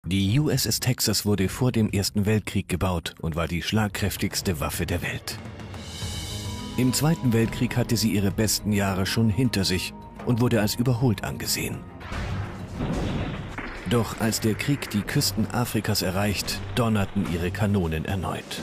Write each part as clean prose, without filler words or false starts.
Die USS Texas wurde vor dem Ersten Weltkrieg gebaut und war die schlagkräftigste Waffe der Welt. Im Zweiten Weltkrieg hatte sie ihre besten Jahre schon hinter sich und wurde als überholt angesehen. Doch als der Krieg die Küsten Afrikas erreicht, donnerten ihre Kanonen erneut.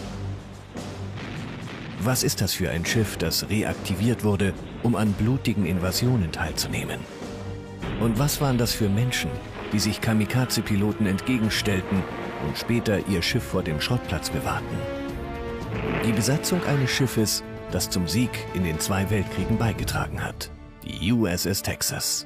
Was ist das für ein Schiff, das reaktiviert wurde, um an blutigen Invasionen teilzunehmen? Und was waren das für Menschen, die sich Kamikaze-Piloten entgegenstellten und später ihr Schiff vor dem Schrottplatz bewahrten? Die Besatzung eines Schiffes, das zum Sieg in den 2 Weltkriegen beigetragen hat. Die USS Texas.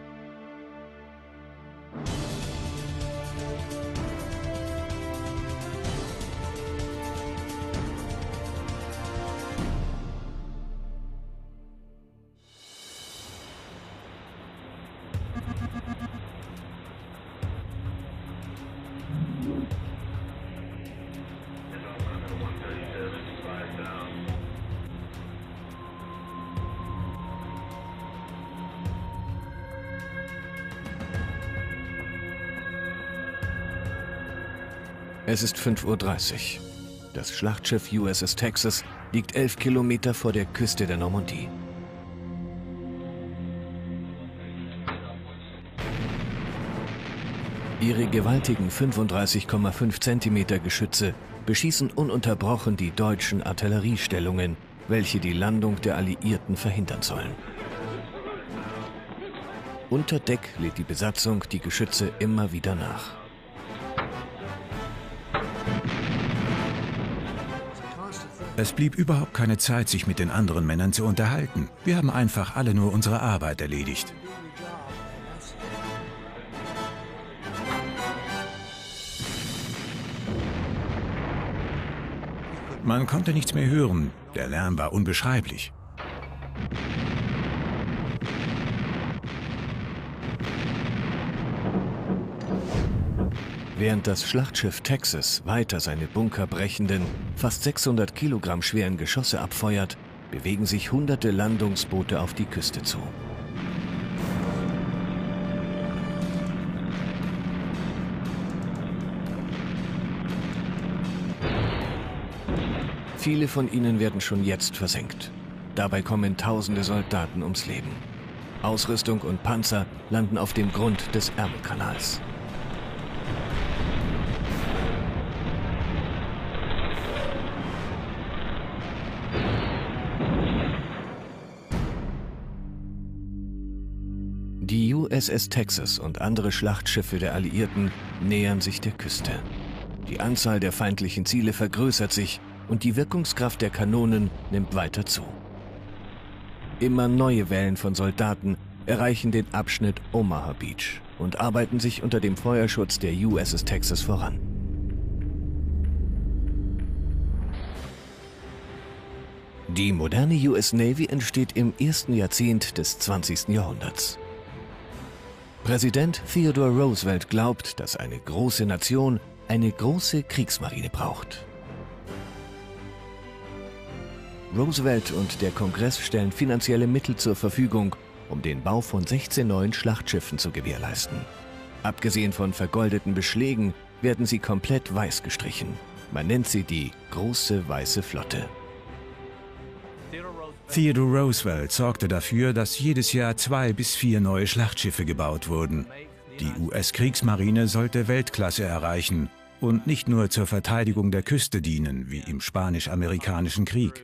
Es ist 5:30 Uhr. Das Schlachtschiff USS Texas liegt 11 Kilometer vor der Küste der Normandie. Ihre gewaltigen 35,5 cm Geschütze beschießen ununterbrochen die deutschen Artilleriestellungen, welche die Landung der Alliierten verhindern sollen. Unter Deck lädt die Besatzung die Geschütze immer wieder nach. Es blieb überhaupt keine Zeit, sich mit den anderen Männern zu unterhalten. Wir haben einfach alle nur unsere Arbeit erledigt. Man konnte nichts mehr hören. Der Lärm war unbeschreiblich. Während das Schlachtschiff Texas weiter seine bunkerbrechenden, fast 600 Kilogramm schweren Geschosse abfeuert, bewegen sich hunderte Landungsboote auf die Küste zu. Viele von ihnen werden schon jetzt versenkt. Dabei kommen tausende Soldaten ums Leben. Ausrüstung und Panzer landen auf dem Grund des Ärmelkanals. Die USS Texas und andere Schlachtschiffe der Alliierten nähern sich der Küste. Die Anzahl der feindlichen Ziele vergrößert sich und die Wirkungskraft der Kanonen nimmt weiter zu. Immer neue Wellen von Soldaten erreichen den Abschnitt Omaha Beach und arbeiten sich unter dem Feuerschutz der USS Texas voran. Die moderne US Navy entsteht im ersten Jahrzehnt des 20. Jahrhunderts. Präsident Theodore Roosevelt glaubt, dass eine große Nation eine große Kriegsmarine braucht. Roosevelt und der Kongress stellen finanzielle Mittel zur Verfügung, um den Bau von 16 neuen Schlachtschiffen zu gewährleisten. Abgesehen von vergoldeten Beschlägen werden sie komplett weiß gestrichen. Man nennt sie die große weiße Flotte. Theodore Roosevelt sorgte dafür, dass jedes Jahr 2 bis 4 neue Schlachtschiffe gebaut wurden. Die US-Kriegsmarine sollte Weltklasse erreichen und nicht nur zur Verteidigung der Küste dienen, wie im Spanisch-Amerikanischen Krieg.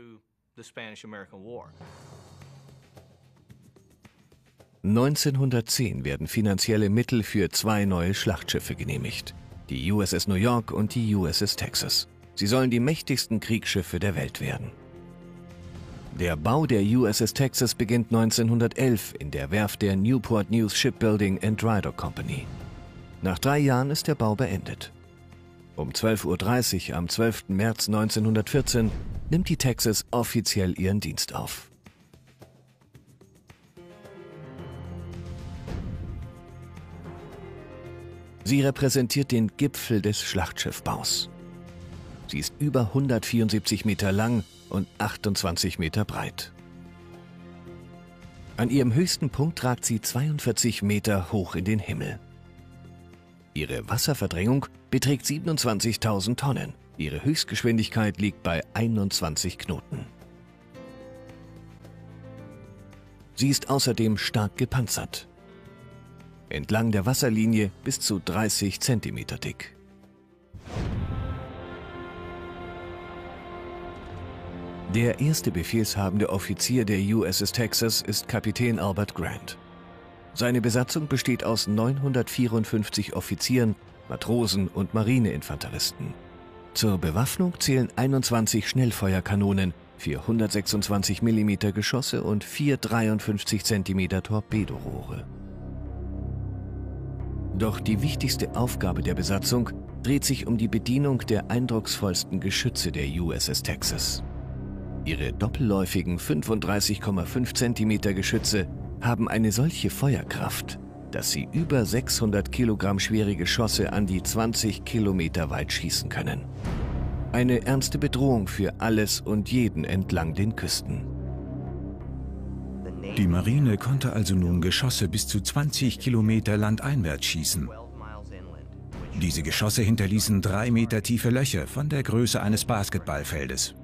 1910 werden finanzielle Mittel für 2 neue Schlachtschiffe genehmigt. Die USS New York und die USS Texas. Sie sollen die mächtigsten Kriegsschiffe der Welt werden. Der Bau der USS Texas beginnt 1911 in der Werft der Newport News Shipbuilding and Dry Dock Company. Nach 3 Jahren ist der Bau beendet. Um 12:30 Uhr am 12. März 1914 nimmt die Texas offiziell ihren Dienst auf. Sie repräsentiert den Gipfel des Schlachtschiffbaus. Sie ist über 174 Meter lang und 28 Meter breit. An ihrem höchsten Punkt ragt sie 42 Meter hoch in den Himmel. Ihre Wasserverdrängung beträgt 27.000 Tonnen. Ihre Höchstgeschwindigkeit liegt bei 21 Knoten. Sie ist außerdem stark gepanzert. Entlang der Wasserlinie bis zu 30 cm dick. Der erste befehlshabende Offizier der USS Texas ist Kapitän Albert Grant. Seine Besatzung besteht aus 954 Offizieren, Matrosen und Marineinfanteristen. Zur Bewaffnung zählen 21 Schnellfeuerkanonen, 4 126 mm Geschosse und 4 53 cm Torpedorohre. Doch die wichtigste Aufgabe der Besatzung dreht sich um die Bedienung der eindrucksvollsten Geschütze der USS Texas. Ihre doppelläufigen 35,5 cm Geschütze haben eine solche Feuerkraft, dass sie über 600 Kilogramm schwere Geschosse an die 20 Kilometer weit schießen können. Eine ernste Bedrohung für alles und jeden entlang den Küsten. Die Marine konnte also nun Geschosse bis zu 20 Kilometer landeinwärts schießen. Diese Geschosse hinterließen 3 Meter tiefe Löcher von der Größe eines Basketballfeldes.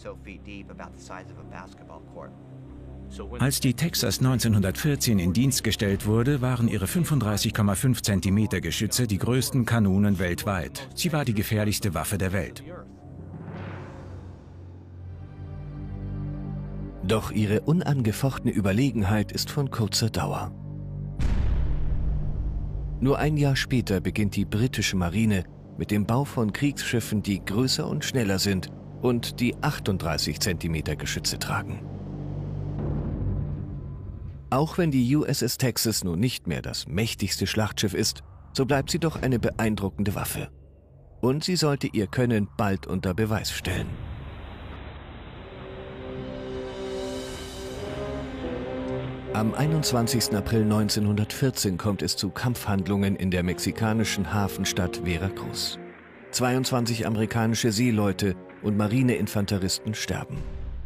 Als die Texas 1914 in Dienst gestellt wurde, waren ihre 35,5 cm Geschütze die größten Kanonen weltweit. Sie war die gefährlichste Waffe der Welt. Doch ihre unangefochtene Überlegenheit ist von kurzer Dauer. Nur ein Jahr später beginnt die britische Marine mit dem Bau von Kriegsschiffen, die größer und schneller sind und die 38 cm Geschütze tragen. Auch wenn die USS Texas nun nicht mehr das mächtigste Schlachtschiff ist, so bleibt sie doch eine beeindruckende Waffe. Und sie sollte ihr Können bald unter Beweis stellen. Am 21. April 1914 kommt es zu Kampfhandlungen in der mexikanischen Hafenstadt Veracruz. 22 amerikanische Seeleute und Marineinfanteristen sterben.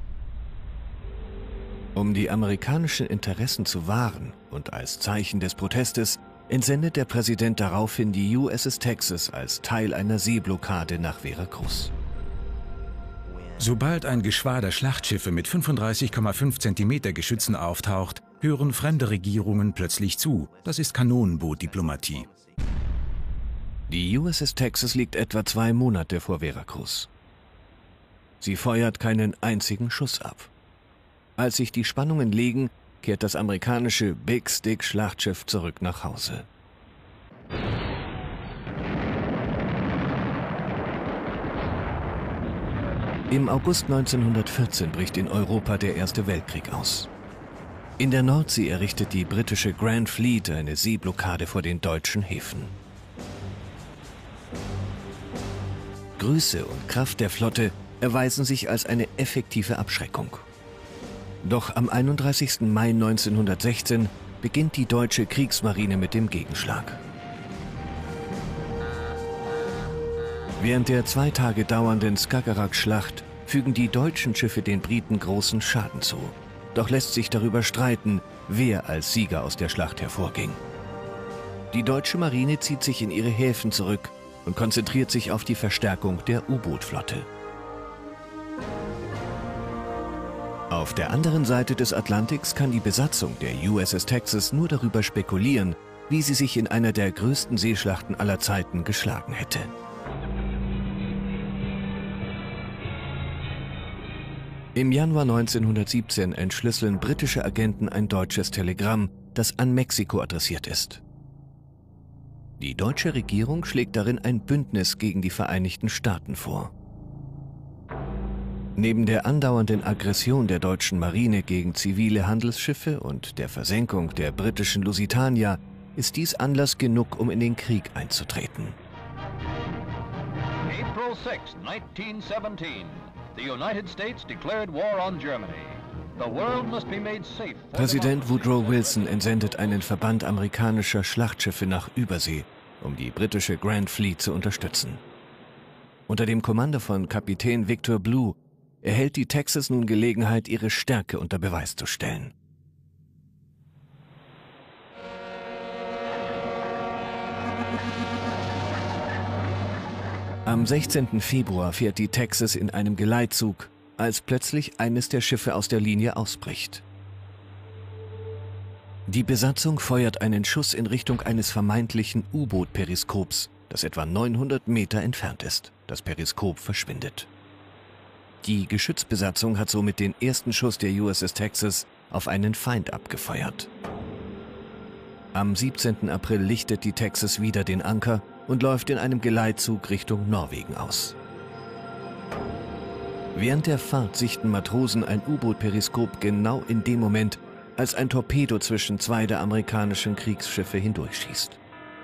Um die amerikanischen Interessen zu wahren und als Zeichen des Protestes entsendet der Präsident daraufhin die USS Texas als Teil einer Seeblockade nach Veracruz. Sobald ein Geschwader Schlachtschiffe mit 35,5 cm Geschützen auftaucht, hören fremde Regierungen plötzlich zu. Das ist Kanonenbootdiplomatie. Die USS Texas liegt etwa 2 Monate vor Veracruz. Sie feuert keinen einzigen Schuss ab. Als sich die Spannungen legen, kehrt das amerikanische Big Stick Schlachtschiff zurück nach Hause. Im August 1914 bricht in Europa der Erste Weltkrieg aus. In der Nordsee errichtet die britische Grand Fleet eine Seeblockade vor den deutschen Häfen. Größe und Kraft der Flotte erweisen sich als eine effektive Abschreckung. Doch am 31. Mai 1916 beginnt die deutsche Kriegsmarine mit dem Gegenschlag. Während der 2 Tage dauernden Skagerrak-Schlacht fügen die deutschen Schiffe den Briten großen Schaden zu. Doch lässt sich darüber streiten, wer als Sieger aus der Schlacht hervorging. Die deutsche Marine zieht sich in ihre Häfen zurück und konzentriert sich auf die Verstärkung der U-Boot-Flotte. Auf der anderen Seite des Atlantiks kann die Besatzung der USS Texas nur darüber spekulieren, wie sie sich in einer der größten Seeschlachten aller Zeiten geschlagen hätte. Im Januar 1917 entschlüsseln britische Agenten ein deutsches Telegramm, das an Mexiko adressiert ist. Die deutsche Regierung schlägt darin ein Bündnis gegen die Vereinigten Staaten vor. Neben der andauernden Aggression der deutschen Marine gegen zivile Handelsschiffe und der Versenkung der britischen Lusitania ist dies Anlass genug, um in den Krieg einzutreten. April 6, 1917. The United States declared war on Germany. The world must be made safe. Präsident Woodrow Wilson entsendet einen Verband amerikanischer Schlachtschiffe nach Übersee, um die britische Grand Fleet zu unterstützen. Unter dem Kommando von Kapitän Victor Blue erhält die Texas nun Gelegenheit, ihre Stärke unter Beweis zu stellen. Am 16. Februar fährt die Texas in einem Geleitzug, als plötzlich eines der Schiffe aus der Linie ausbricht. Die Besatzung feuert einen Schuss in Richtung eines vermeintlichen U-Boot-Periskops, das etwa 900 Meter entfernt ist. Das Periskop verschwindet. Die Geschützbesatzung hat somit den ersten Schuss der USS Texas auf einen Feind abgefeuert. Am 17. April lichtet die Texas wieder den Anker und läuft in einem Geleitzug Richtung Norwegen aus. Während der Fahrt sichten Matrosen ein U-Boot-Periskop genau in dem Moment, als ein Torpedo zwischen zwei der amerikanischen Kriegsschiffe hindurchschießt.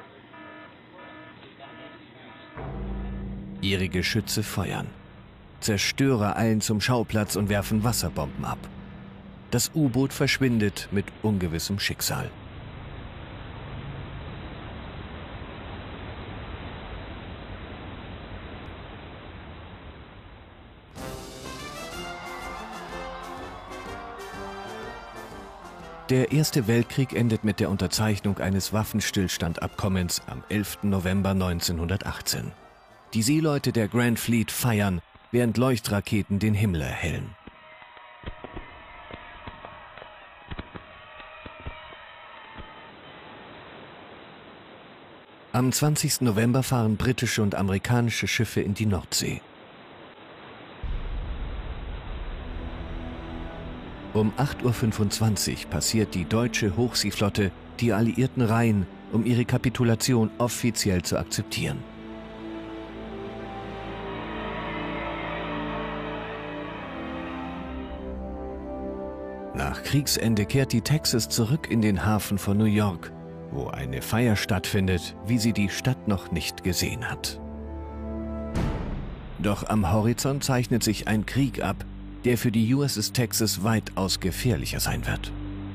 Ihre Geschütze feuern. Zerstörer eilen zum Schauplatz und werfen Wasserbomben ab. Das U-Boot verschwindet mit ungewissem Schicksal. Der Erste Weltkrieg endet mit der Unterzeichnung eines Waffenstillstandabkommens am 11. November 1918. Die Seeleute der Grand Fleet feiern, während Leuchtraketen den Himmel erhellen. Am 20. November fahren britische und amerikanische Schiffe in die Nordsee. Um 8:25 Uhr passiert die deutsche Hochseeflotte die alliierten Reihen, um ihre Kapitulation offiziell zu akzeptieren. Nach Kriegsende kehrt die Texas zurück in den Hafen von New York, wo eine Feier stattfindet, wie sie die Stadt noch nicht gesehen hat. Doch am Horizont zeichnet sich ein Krieg ab, der für die USS Texas weitaus gefährlicher sein wird.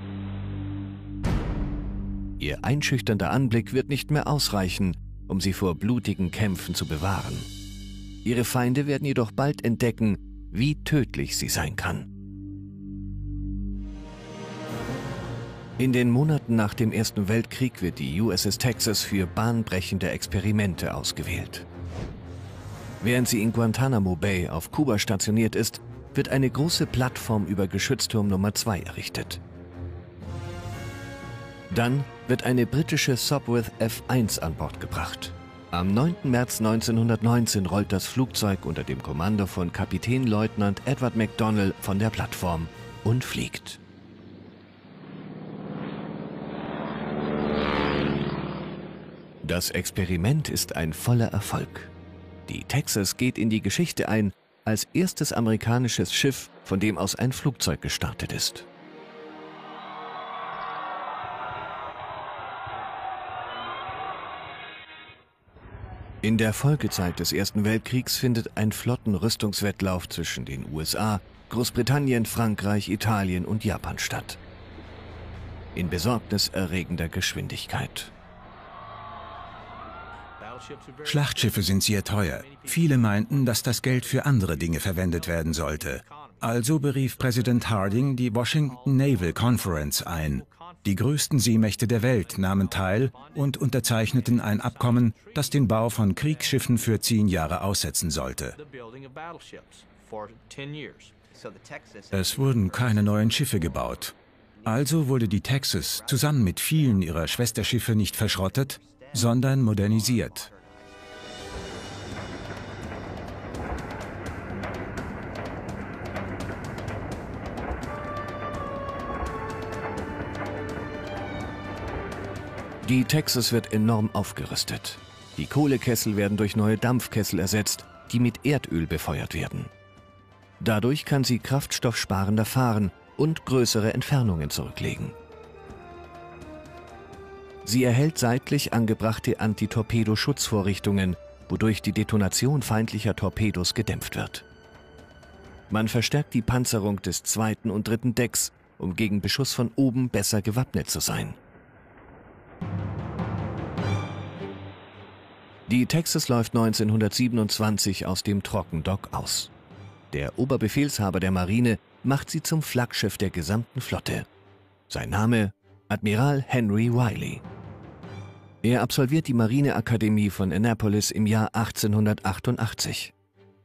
Ihr einschüchternder Anblick wird nicht mehr ausreichen, um sie vor blutigen Kämpfen zu bewahren. Ihre Feinde werden jedoch bald entdecken, wie tödlich sie sein kann. In den Monaten nach dem Ersten Weltkrieg wird die USS Texas für bahnbrechende Experimente ausgewählt. Während sie in Guantanamo Bay auf Kuba stationiert ist, wird eine große Plattform über Geschützturm Nummer 2 errichtet. Dann wird eine britische Sopwith F-1 an Bord gebracht. Am 9. März 1919 rollt das Flugzeug unter dem Kommando von Kapitänleutnant Edward McDonnell von der Plattform und fliegt. Das Experiment ist ein voller Erfolg. Die Texas geht in die Geschichte ein als erstes amerikanisches Schiff, von dem aus ein Flugzeug gestartet ist. In der Folgezeit des Ersten Weltkriegs findet ein Flottenrüstungswettlauf zwischen den USA, Großbritannien, Frankreich, Italien und Japan statt. In besorgniserregender Geschwindigkeit. Schlachtschiffe sind sehr teuer. Viele meinten, dass das Geld für andere Dinge verwendet werden sollte. Also berief Präsident Harding die Washington Naval Conference ein. Die größten Seemächte der Welt nahmen teil und unterzeichneten ein Abkommen, das den Bau von Kriegsschiffen für 10 Jahre aussetzen sollte. Es wurden keine neuen Schiffe gebaut. Also wurde die Texas zusammen mit vielen ihrer Schwesterschiffe nicht verschrottet, sondern modernisiert. Die Texas wird enorm aufgerüstet. Die Kohlekessel werden durch neue Dampfkessel ersetzt, die mit Erdöl befeuert werden. Dadurch kann sie kraftstoffsparender fahren und größere Entfernungen zurücklegen. Sie erhält seitlich angebrachte Antitorpedo-Schutzvorrichtungen, wodurch die Detonation feindlicher Torpedos gedämpft wird. Man verstärkt die Panzerung des 2. und 3. Decks, um gegen Beschuss von oben besser gewappnet zu sein. Die Texas läuft 1927 aus dem Trockendock aus. Der Oberbefehlshaber der Marine macht sie zum Flaggschiff der gesamten Flotte. Sein Name: Admiral Henry Wiley. Er absolviert die Marineakademie von Annapolis im Jahr 1888.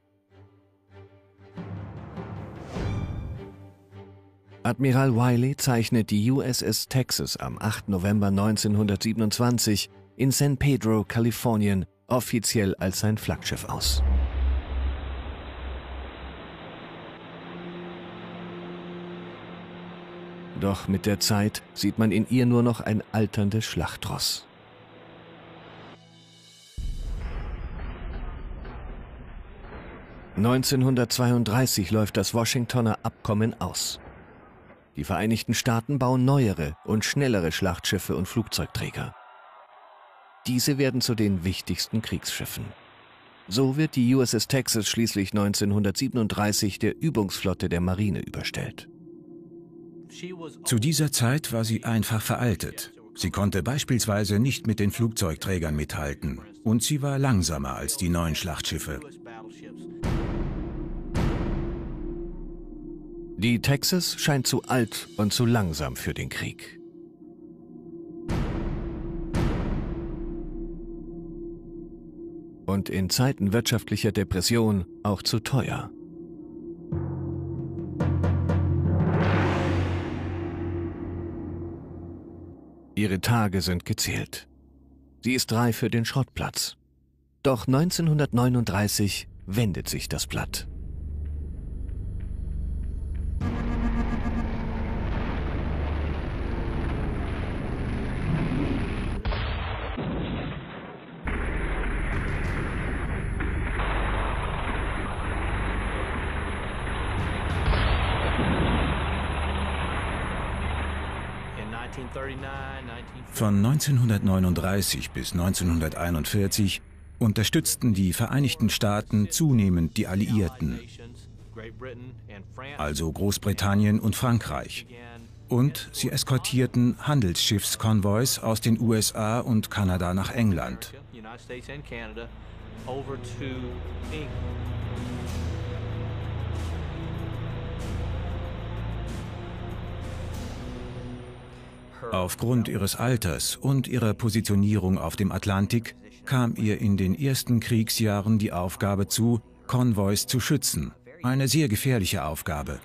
Admiral Wiley zeichnet die USS Texas am 8. November 1927 in San Pedro, Kalifornien, offiziell als sein Flaggschiff aus. Doch mit der Zeit sieht man in ihr nur noch ein alterndes Schlachtross. (1932) läuft das Washingtoner Abkommen aus. Die Vereinigten Staaten bauen neuere und schnellere Schlachtschiffe und Flugzeugträger. Diese werden zu den wichtigsten Kriegsschiffen. So wird die USS Texas schließlich 1937 der Übungsflotte der Marine überstellt. Zu dieser Zeit war sie einfach veraltet. Sie konnte beispielsweise nicht mit den Flugzeugträgern mithalten und sie war langsamer als die neuen Schlachtschiffe. Die Texas scheint zu alt und zu langsam für den Krieg. Und in Zeiten wirtschaftlicher Depression auch zu teuer. Ihre Tage sind gezählt. Sie ist reif für den Schrottplatz. Doch 1939 wendet sich das Blatt. Von 1939 bis 1941 unterstützten die Vereinigten Staaten zunehmend die Alliierten, also Großbritannien und Frankreich. Und sie eskortierten Handelsschiffskonvois aus den USA und Kanada nach England. Aufgrund ihres Alters und ihrer Positionierung auf dem Atlantik kam ihr in den ersten Kriegsjahren die Aufgabe zu, Konvois zu schützen. Eine sehr gefährliche Aufgabe.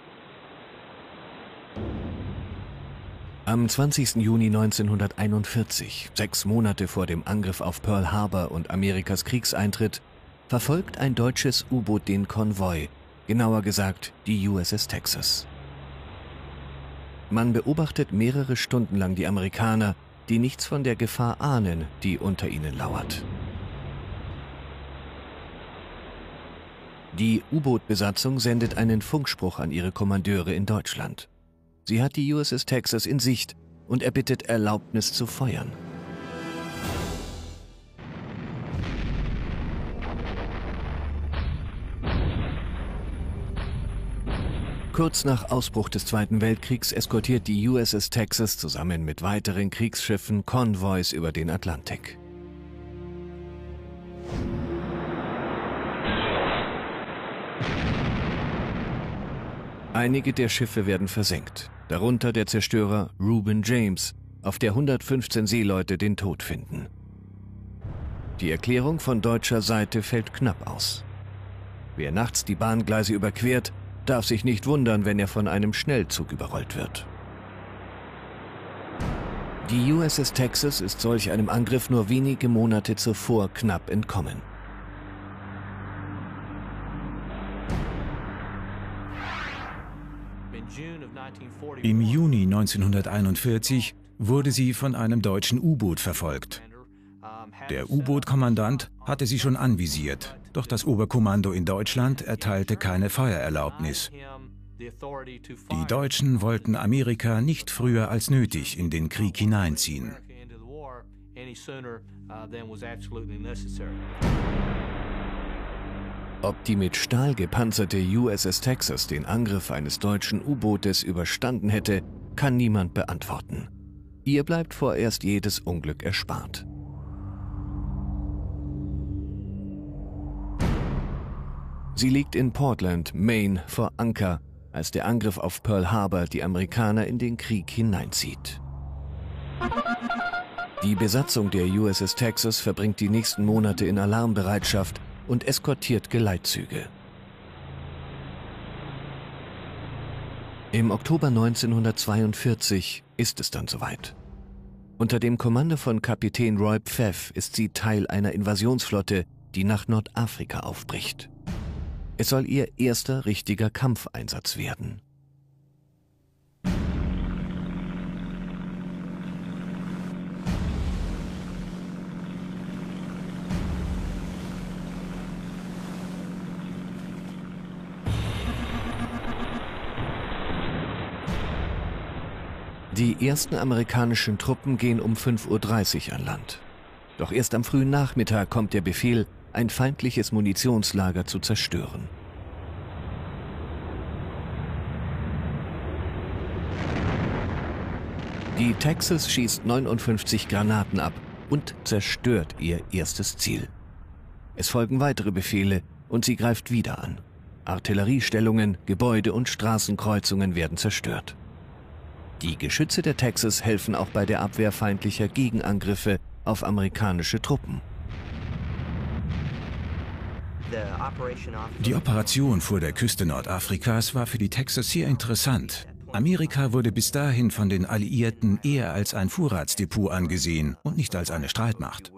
Am 20. Juni 1941, 6 Monate vor dem Angriff auf Pearl Harbor und Amerikas Kriegseintritt, verfolgt ein deutsches U-Boot den Konvoi, genauer gesagt die USS Texas. Man beobachtet mehrere Stunden lang die Amerikaner, die nichts von der Gefahr ahnen, die unter ihnen lauert. Die U-Boot-Besatzung sendet einen Funkspruch an ihre Kommandeure in Deutschland. Sie hat die USS Texas in Sicht und erbittet Erlaubnis zu feuern. Kurz nach Ausbruch des Zweiten Weltkriegs eskortiert die USS Texas zusammen mit weiteren Kriegsschiffen Konvois über den Atlantik. Einige der Schiffe werden versenkt, darunter der Zerstörer Reuben James, auf der 115 Seeleute den Tod finden. Die Erklärung von deutscher Seite fällt knapp aus. Wer nachts die Bahngleise überquert, darf sich nicht wundern, wenn er von einem Schnellzug überrollt wird. Die USS Texas ist solch einem Angriff nur wenige Monate zuvor knapp entkommen. Im Juni 1941 wurde sie von einem deutschen U-Boot verfolgt. Der U-Boot-Kommandant hatte sie schon anvisiert, doch das Oberkommando in Deutschland erteilte keine Feuererlaubnis. Die Deutschen wollten Amerika nicht früher als nötig in den Krieg hineinziehen. Ob die mit Stahl gepanzerte USS Texas den Angriff eines deutschen U-Bootes überstanden hätte, kann niemand beantworten. Ihr bleibt vorerst jedes Unglück erspart. Sie liegt in Portland, Maine, vor Anker, als der Angriff auf Pearl Harbor die Amerikaner in den Krieg hineinzieht. Die Besatzung der USS Texas verbringt die nächsten Monate in Alarmbereitschaft und eskortiert Geleitzüge. Im Oktober 1942 ist es dann soweit. Unter dem Kommando von Kapitän Roy Pfeff ist sie Teil einer Invasionsflotte, die nach Nordafrika aufbricht. Es soll ihr erster richtiger Kampfeinsatz werden. Die ersten amerikanischen Truppen gehen um 5:30 Uhr an Land. Doch erst am frühen Nachmittag kommt der Befehl, ein feindliches Munitionslager zu zerstören. Die Texas schießt 59 Granaten ab und zerstört ihr erstes Ziel. Es folgen weitere Befehle und sie greift wieder an. Artilleriestellungen, Gebäude und Straßenkreuzungen werden zerstört. Die Geschütze der Texas helfen auch bei der Abwehr feindlicher Gegenangriffe auf amerikanische Truppen. Die Operation vor der Küste Nordafrikas war für die Texas sehr interessant. Amerika wurde bis dahin von den Alliierten eher als ein Vorratsdepot angesehen und nicht als eine Streitmacht.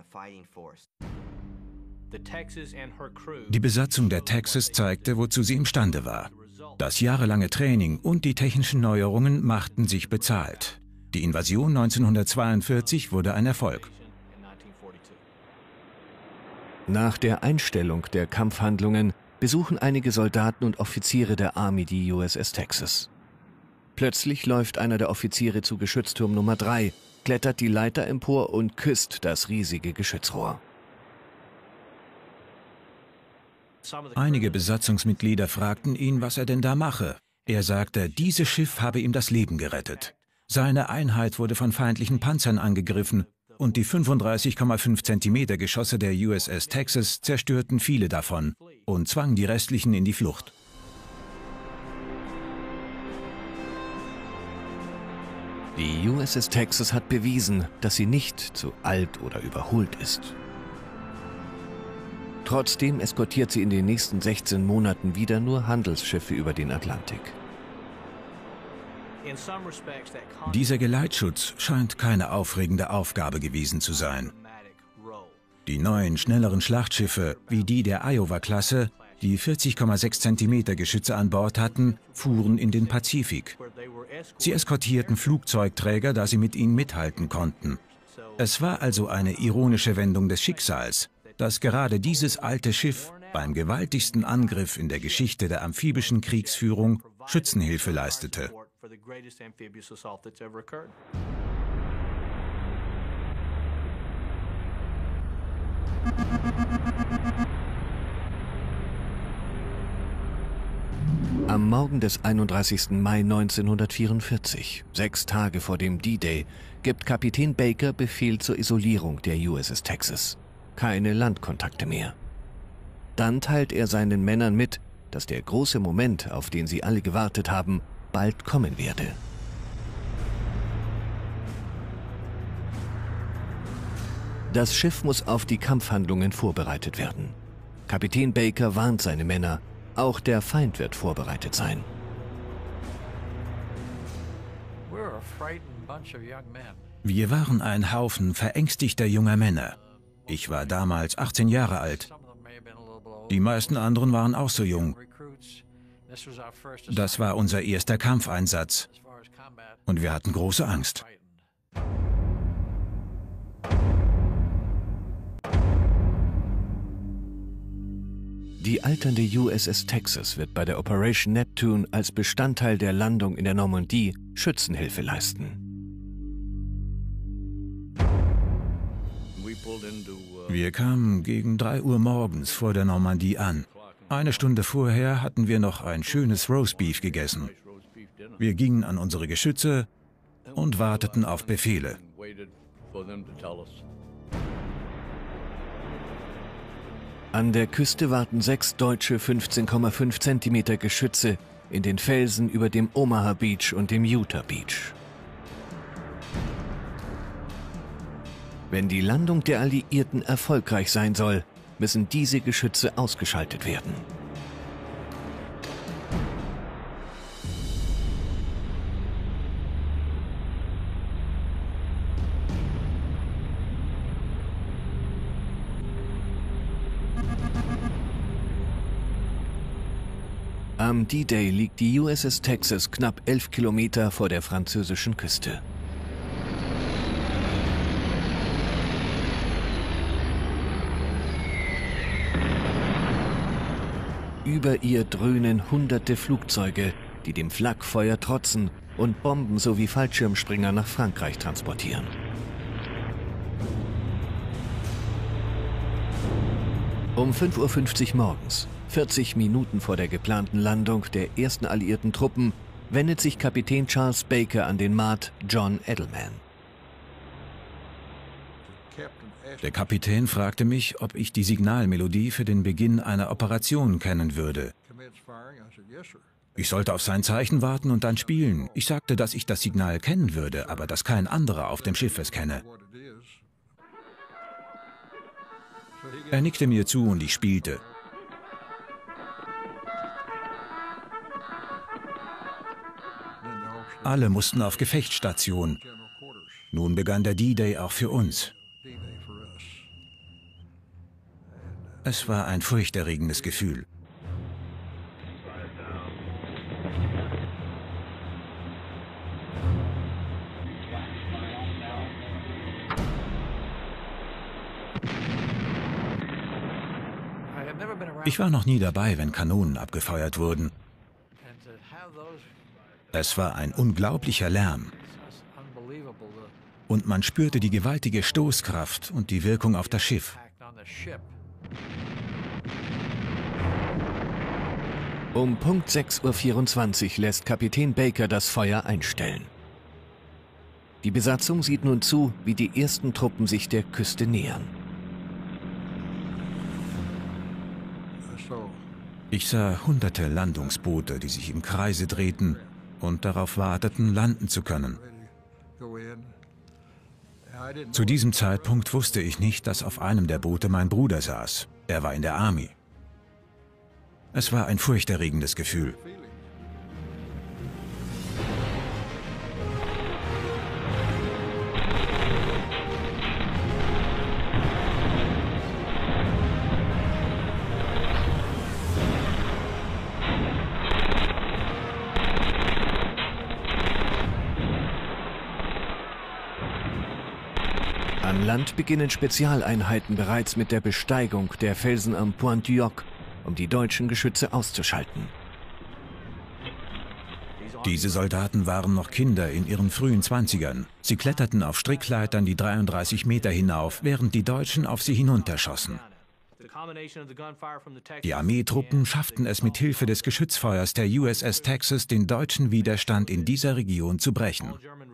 Die Besatzung der Texas zeigte, wozu sie imstande war. Das jahrelange Training und die technischen Neuerungen machten sich bezahlt. Die Invasion 1942 wurde ein Erfolg. Nach der Einstellung der Kampfhandlungen besuchen einige Soldaten und Offiziere der Army die USS Texas. Plötzlich läuft einer der Offiziere zu Geschützturm Nummer 3, klettert die Leiter empor und küsst das riesige Geschützrohr. Einige Besatzungsmitglieder fragten ihn, was er denn da mache. Er sagte, dieses Schiff habe ihm das Leben gerettet. Seine Einheit wurde von feindlichen Panzern angegriffen und die 35,5 cm Geschosse der USS Texas zerstörten viele davon und zwangen die restlichen in die Flucht. Die USS Texas hat bewiesen, dass sie nicht zu alt oder überholt ist. Trotzdem eskortiert sie in den nächsten 16 Monaten wieder nur Handelsschiffe über den Atlantik. Dieser Geleitschutz scheint keine aufregende Aufgabe gewesen zu sein. Die neuen, schnelleren Schlachtschiffe, wie die der Iowa-Klasse, die 40,6 cm Geschütze an Bord hatten, fuhren in den Pazifik. Sie eskortierten Flugzeugträger, da sie mit ihnen mithalten konnten. Es war also eine ironische Wendung des Schicksals, dass gerade dieses alte Schiff beim gewaltigsten Angriff in der Geschichte der amphibischen Kriegsführung Schützenhilfe leistete. Am Morgen des 31. Mai 1944, 6 Tage vor dem D-Day, gibt Kapitän Baker Befehl zur Isolierung der USS Texas. Keine Landkontakte mehr. Dann teilt er seinen Männern mit, dass der große Moment, auf den sie alle gewartet haben, bald kommen werde. Das Schiff muss auf die Kampfhandlungen vorbereitet werden. Kapitän Baker warnt seine Männer, auch der Feind wird vorbereitet sein. Wir waren ein Haufen verängstigter junger Männer. Ich war damals 18 Jahre alt. Die meisten anderen waren auch so jung. Das war unser erster Kampfeinsatz. Und wir hatten große Angst. Die alternde USS Texas wird bei der Operation Neptune als Bestandteil der Landung in der Normandie Schützenhilfe leisten. Wir kamen gegen 3 Uhr morgens vor der Normandie an. Eine Stunde vorher hatten wir noch ein schönes Roastbeef gegessen. Wir gingen an unsere Geschütze und warteten auf Befehle. An der Küste warten 6 deutsche 15,5 cm Geschütze in den Felsen über dem Omaha Beach und dem Utah Beach. Wenn die Landung der Alliierten erfolgreich sein soll, müssen diese Geschütze ausgeschaltet werden. Am D-Day liegt die USS Texas knapp 11 Kilometer vor der französischen Küste. Über ihr dröhnen hunderte Flugzeuge, die dem Flakfeuer trotzen und Bomben sowie Fallschirmspringer nach Frankreich transportieren. Um 5:50 Uhr morgens, 40 Minuten vor der geplanten Landung der ersten alliierten Truppen, wendet sich Kapitän Charles Baker an den Mate John Edelman. Der Kapitän fragte mich, ob ich die Signalmelodie für den Beginn einer Operation kennen würde. Ich sollte auf sein Zeichen warten und dann spielen. Ich sagte, dass ich das Signal kennen würde, aber dass kein anderer auf dem Schiff es kenne. Er nickte mir zu und ich spielte. Alle mussten auf Gefechtsstation. Nun begann der D-Day auch für uns. Es war ein furchterregendes Gefühl. Ich war noch nie dabei, wenn Kanonen abgefeuert wurden. Es war ein unglaublicher Lärm. Und man spürte die gewaltige Stoßkraft und die Wirkung auf das Schiff. Um Punkt 6:24 Uhr lässt Kapitän Baker das Feuer einstellen. Die Besatzung sieht nun zu, wie die ersten Truppen sich der Küste nähern. Ich sah hunderte Landungsboote, die sich im Kreise drehten und darauf warteten, landen zu können. Zu diesem Zeitpunkt wusste ich nicht, dass auf einem der Boote mein Bruder saß. Er war in der Army. Es war ein furchterregendes Gefühl. An Land beginnen Spezialeinheiten bereits mit der Besteigung der Felsen am Pointe du Hoc, um die deutschen Geschütze auszuschalten. Diese Soldaten waren noch Kinder in ihren frühen 20ern. Sie kletterten auf Strickleitern die 33 Meter hinauf, während die Deutschen auf sie hinunterschossen. Die Armeetruppen schafften es mit Hilfe des Geschützfeuers der USS Texas, den deutschen Widerstand in dieser Region zu brechen.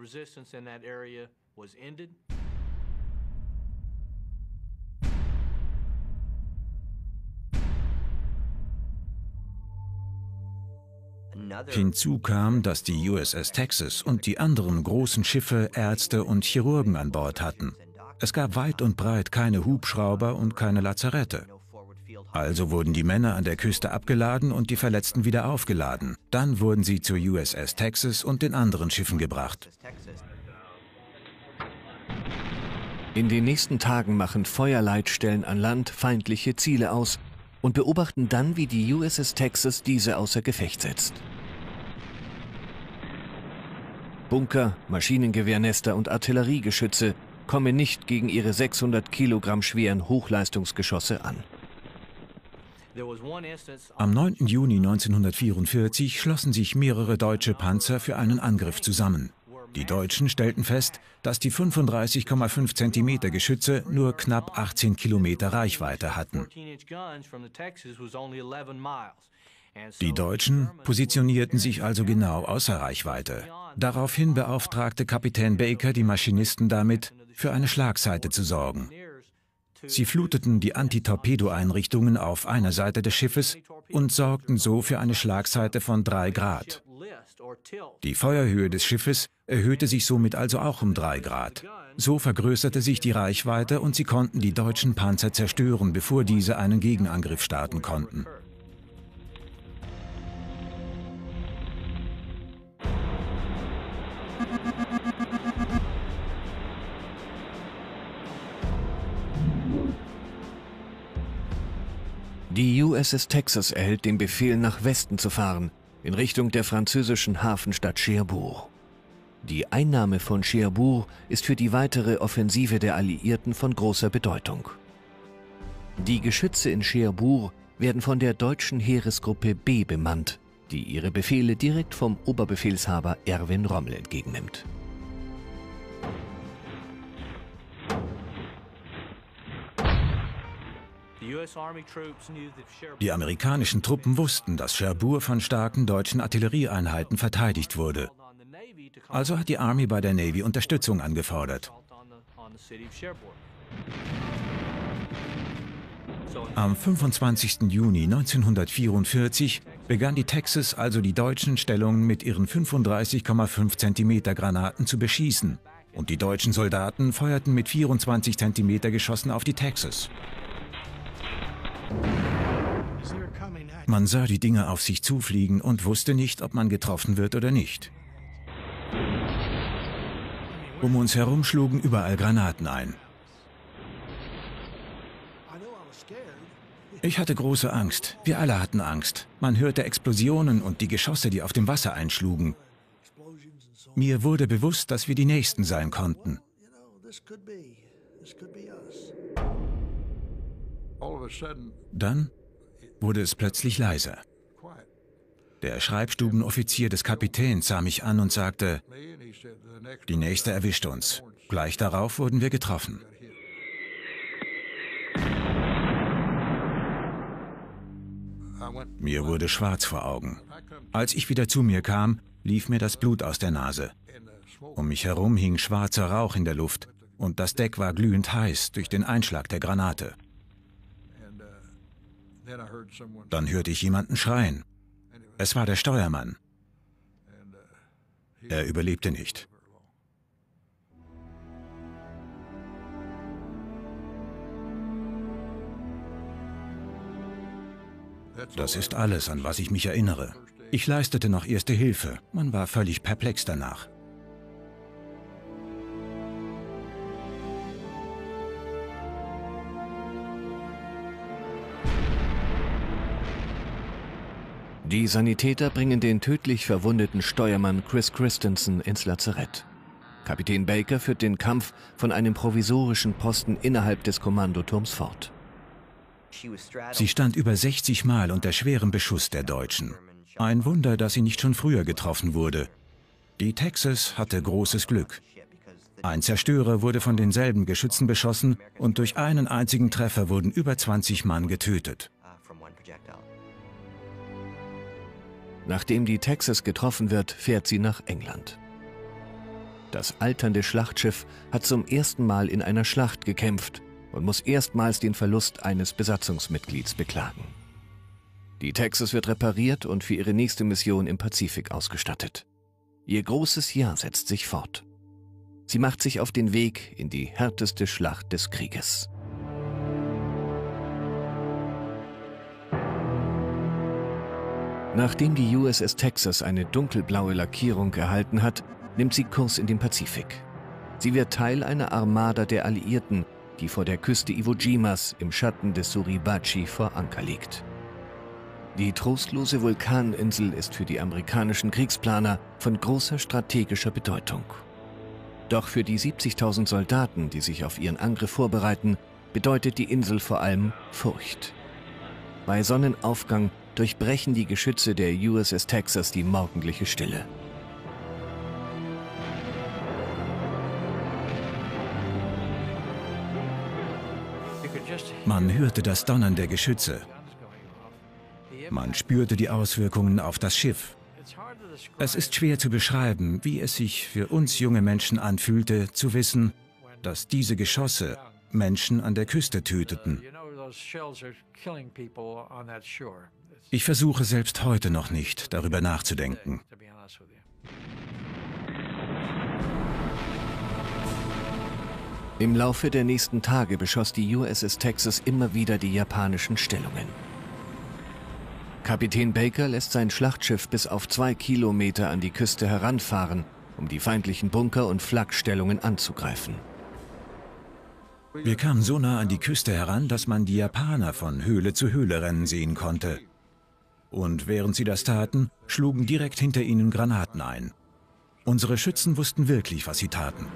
Hinzu kam, dass die USS Texas und die anderen großen Schiffe Ärzte und Chirurgen an Bord hatten. Es gab weit und breit keine Hubschrauber und keine Lazarette. Also wurden die Männer an der Küste abgeladen und die Verletzten wieder aufgeladen. Dann wurden sie zur USS Texas und den anderen Schiffen gebracht. In den nächsten Tagen machen Feuerleitstellen an Land feindliche Ziele aus und beobachten dann, wie die USS Texas diese außer Gefecht setzt. Bunker, Maschinengewehrnester und Artilleriegeschütze kommen nicht gegen ihre 600 Kilogramm schweren Hochleistungsgeschosse an. Am 9. Juni 1944 schlossen sich mehrere deutsche Panzer für einen Angriff zusammen. Die Deutschen stellten fest, dass die 35,5 Zentimeter Geschütze nur knapp 18 Kilometer Reichweite hatten. Die Deutschen positionierten sich also genau außer Reichweite. Daraufhin beauftragte Kapitän Baker die Maschinisten damit, für eine Schlagseite zu sorgen. Sie fluteten die Antitorpedoeinrichtungen auf einer Seite des Schiffes und sorgten so für eine Schlagseite von 3 Grad. Die Feuerhöhe des Schiffes erhöhte sich somit also auch um 3 Grad. So vergrößerte sich die Reichweite und sie konnten die deutschen Panzer zerstören, bevor diese einen Gegenangriff starten konnten. Die USS Texas erhält den Befehl, nach Westen zu fahren, in Richtung der französischen Hafenstadt Cherbourg. Die Einnahme von Cherbourg ist für die weitere Offensive der Alliierten von großer Bedeutung. Die Geschütze in Cherbourg werden von der deutschen Heeresgruppe B bemannt, die ihre Befehle direkt vom Oberbefehlshaber Erwin Rommel entgegennimmt. Die amerikanischen Truppen wussten, dass Cherbourg von starken deutschen Artillerieeinheiten verteidigt wurde. Also hat die Army bei der Navy Unterstützung angefordert. Am 25. Juni 1944 begann die Texas also die deutschen Stellungen mit ihren 35,5 cm Granaten zu beschießen. Und die deutschen Soldaten feuerten mit 24 cm Geschossen auf die Texas. Man sah die Dinge auf sich zufliegen und wusste nicht, ob man getroffen wird oder nicht. Um uns herum schlugen überall Granaten ein. Ich hatte große Angst. Wir alle hatten Angst. Man hörte Explosionen und die Geschosse, die auf dem Wasser einschlugen. Mir wurde bewusst, dass wir die Nächsten sein konnten. Dann wurde es plötzlich leiser. Der Schreibstubenoffizier des Kapitäns sah mich an und sagte, die nächste erwischt uns. Gleich darauf wurden wir getroffen. Mir wurde schwarz vor Augen. Als ich wieder zu mir kam, lief mir das Blut aus der Nase. Um mich herum hing schwarzer Rauch in der Luft und das Deck war glühend heiß durch den Einschlag der Granate. Dann hörte ich jemanden schreien. Es war der Steuermann. Er überlebte nicht. Das ist alles, an was ich mich erinnere. Ich leistete noch Erste Hilfe. Man war völlig perplex danach. Die Sanitäter bringen den tödlich verwundeten Steuermann Chris Christensen ins Lazarett. Kapitän Baker führt den Kampf von einem provisorischen Posten innerhalb des Kommandoturms fort. Sie stand über 60 Mal unter schwerem Beschuss der Deutschen. Ein Wunder, dass sie nicht schon früher getroffen wurde. Die Texas hatte großes Glück. Ein Zerstörer wurde von denselben Geschützen beschossen und durch einen einzigen Treffer wurden über 20 Mann getötet. Nachdem die Texas getroffen wird, fährt sie nach England. Das alternde Schlachtschiff hat zum ersten Mal in einer Schlacht gekämpft und muss erstmals den Verlust eines Besatzungsmitglieds beklagen. Die Texas wird repariert und für ihre nächste Mission im Pazifik ausgestattet. Ihr großes Jahr setzt sich fort. Sie macht sich auf den Weg in die härteste Schlacht des Krieges. Nachdem die USS Texas eine dunkelblaue Lackierung erhalten hat, nimmt sie Kurs in den Pazifik. Sie wird Teil einer Armada der Alliierten, die vor der Küste Iwo Jimas im Schatten des Suribachi vor Anker liegt. Die trostlose Vulkaninsel ist für die amerikanischen Kriegsplaner von großer strategischer Bedeutung. Doch für die 70.000 Soldaten, die sich auf ihren Angriff vorbereiten, bedeutet die Insel vor allem Furcht. Bei Sonnenaufgang durchbrechen die Geschütze der USS Texas die morgendliche Stille. Man hörte das Donnern der Geschütze. Man spürte die Auswirkungen auf das Schiff. Es ist schwer zu beschreiben, wie es sich für uns junge Menschen anfühlte, zu wissen, dass diese Geschosse Menschen an der Küste töteten. Ich versuche selbst heute noch nicht, darüber nachzudenken. Im Laufe der nächsten Tage beschoss die USS Texas immer wieder die japanischen Stellungen. Kapitän Baker lässt sein Schlachtschiff bis auf 2 Kilometer an die Küste heranfahren, um die feindlichen Bunker und Flakstellungen anzugreifen. Wir kamen so nah an die Küste heran, dass man die Japaner von Höhle zu Höhle rennen sehen konnte. Und während sie das taten, schlugen direkt hinter ihnen Granaten ein. Unsere Schützen wussten wirklich, was sie taten.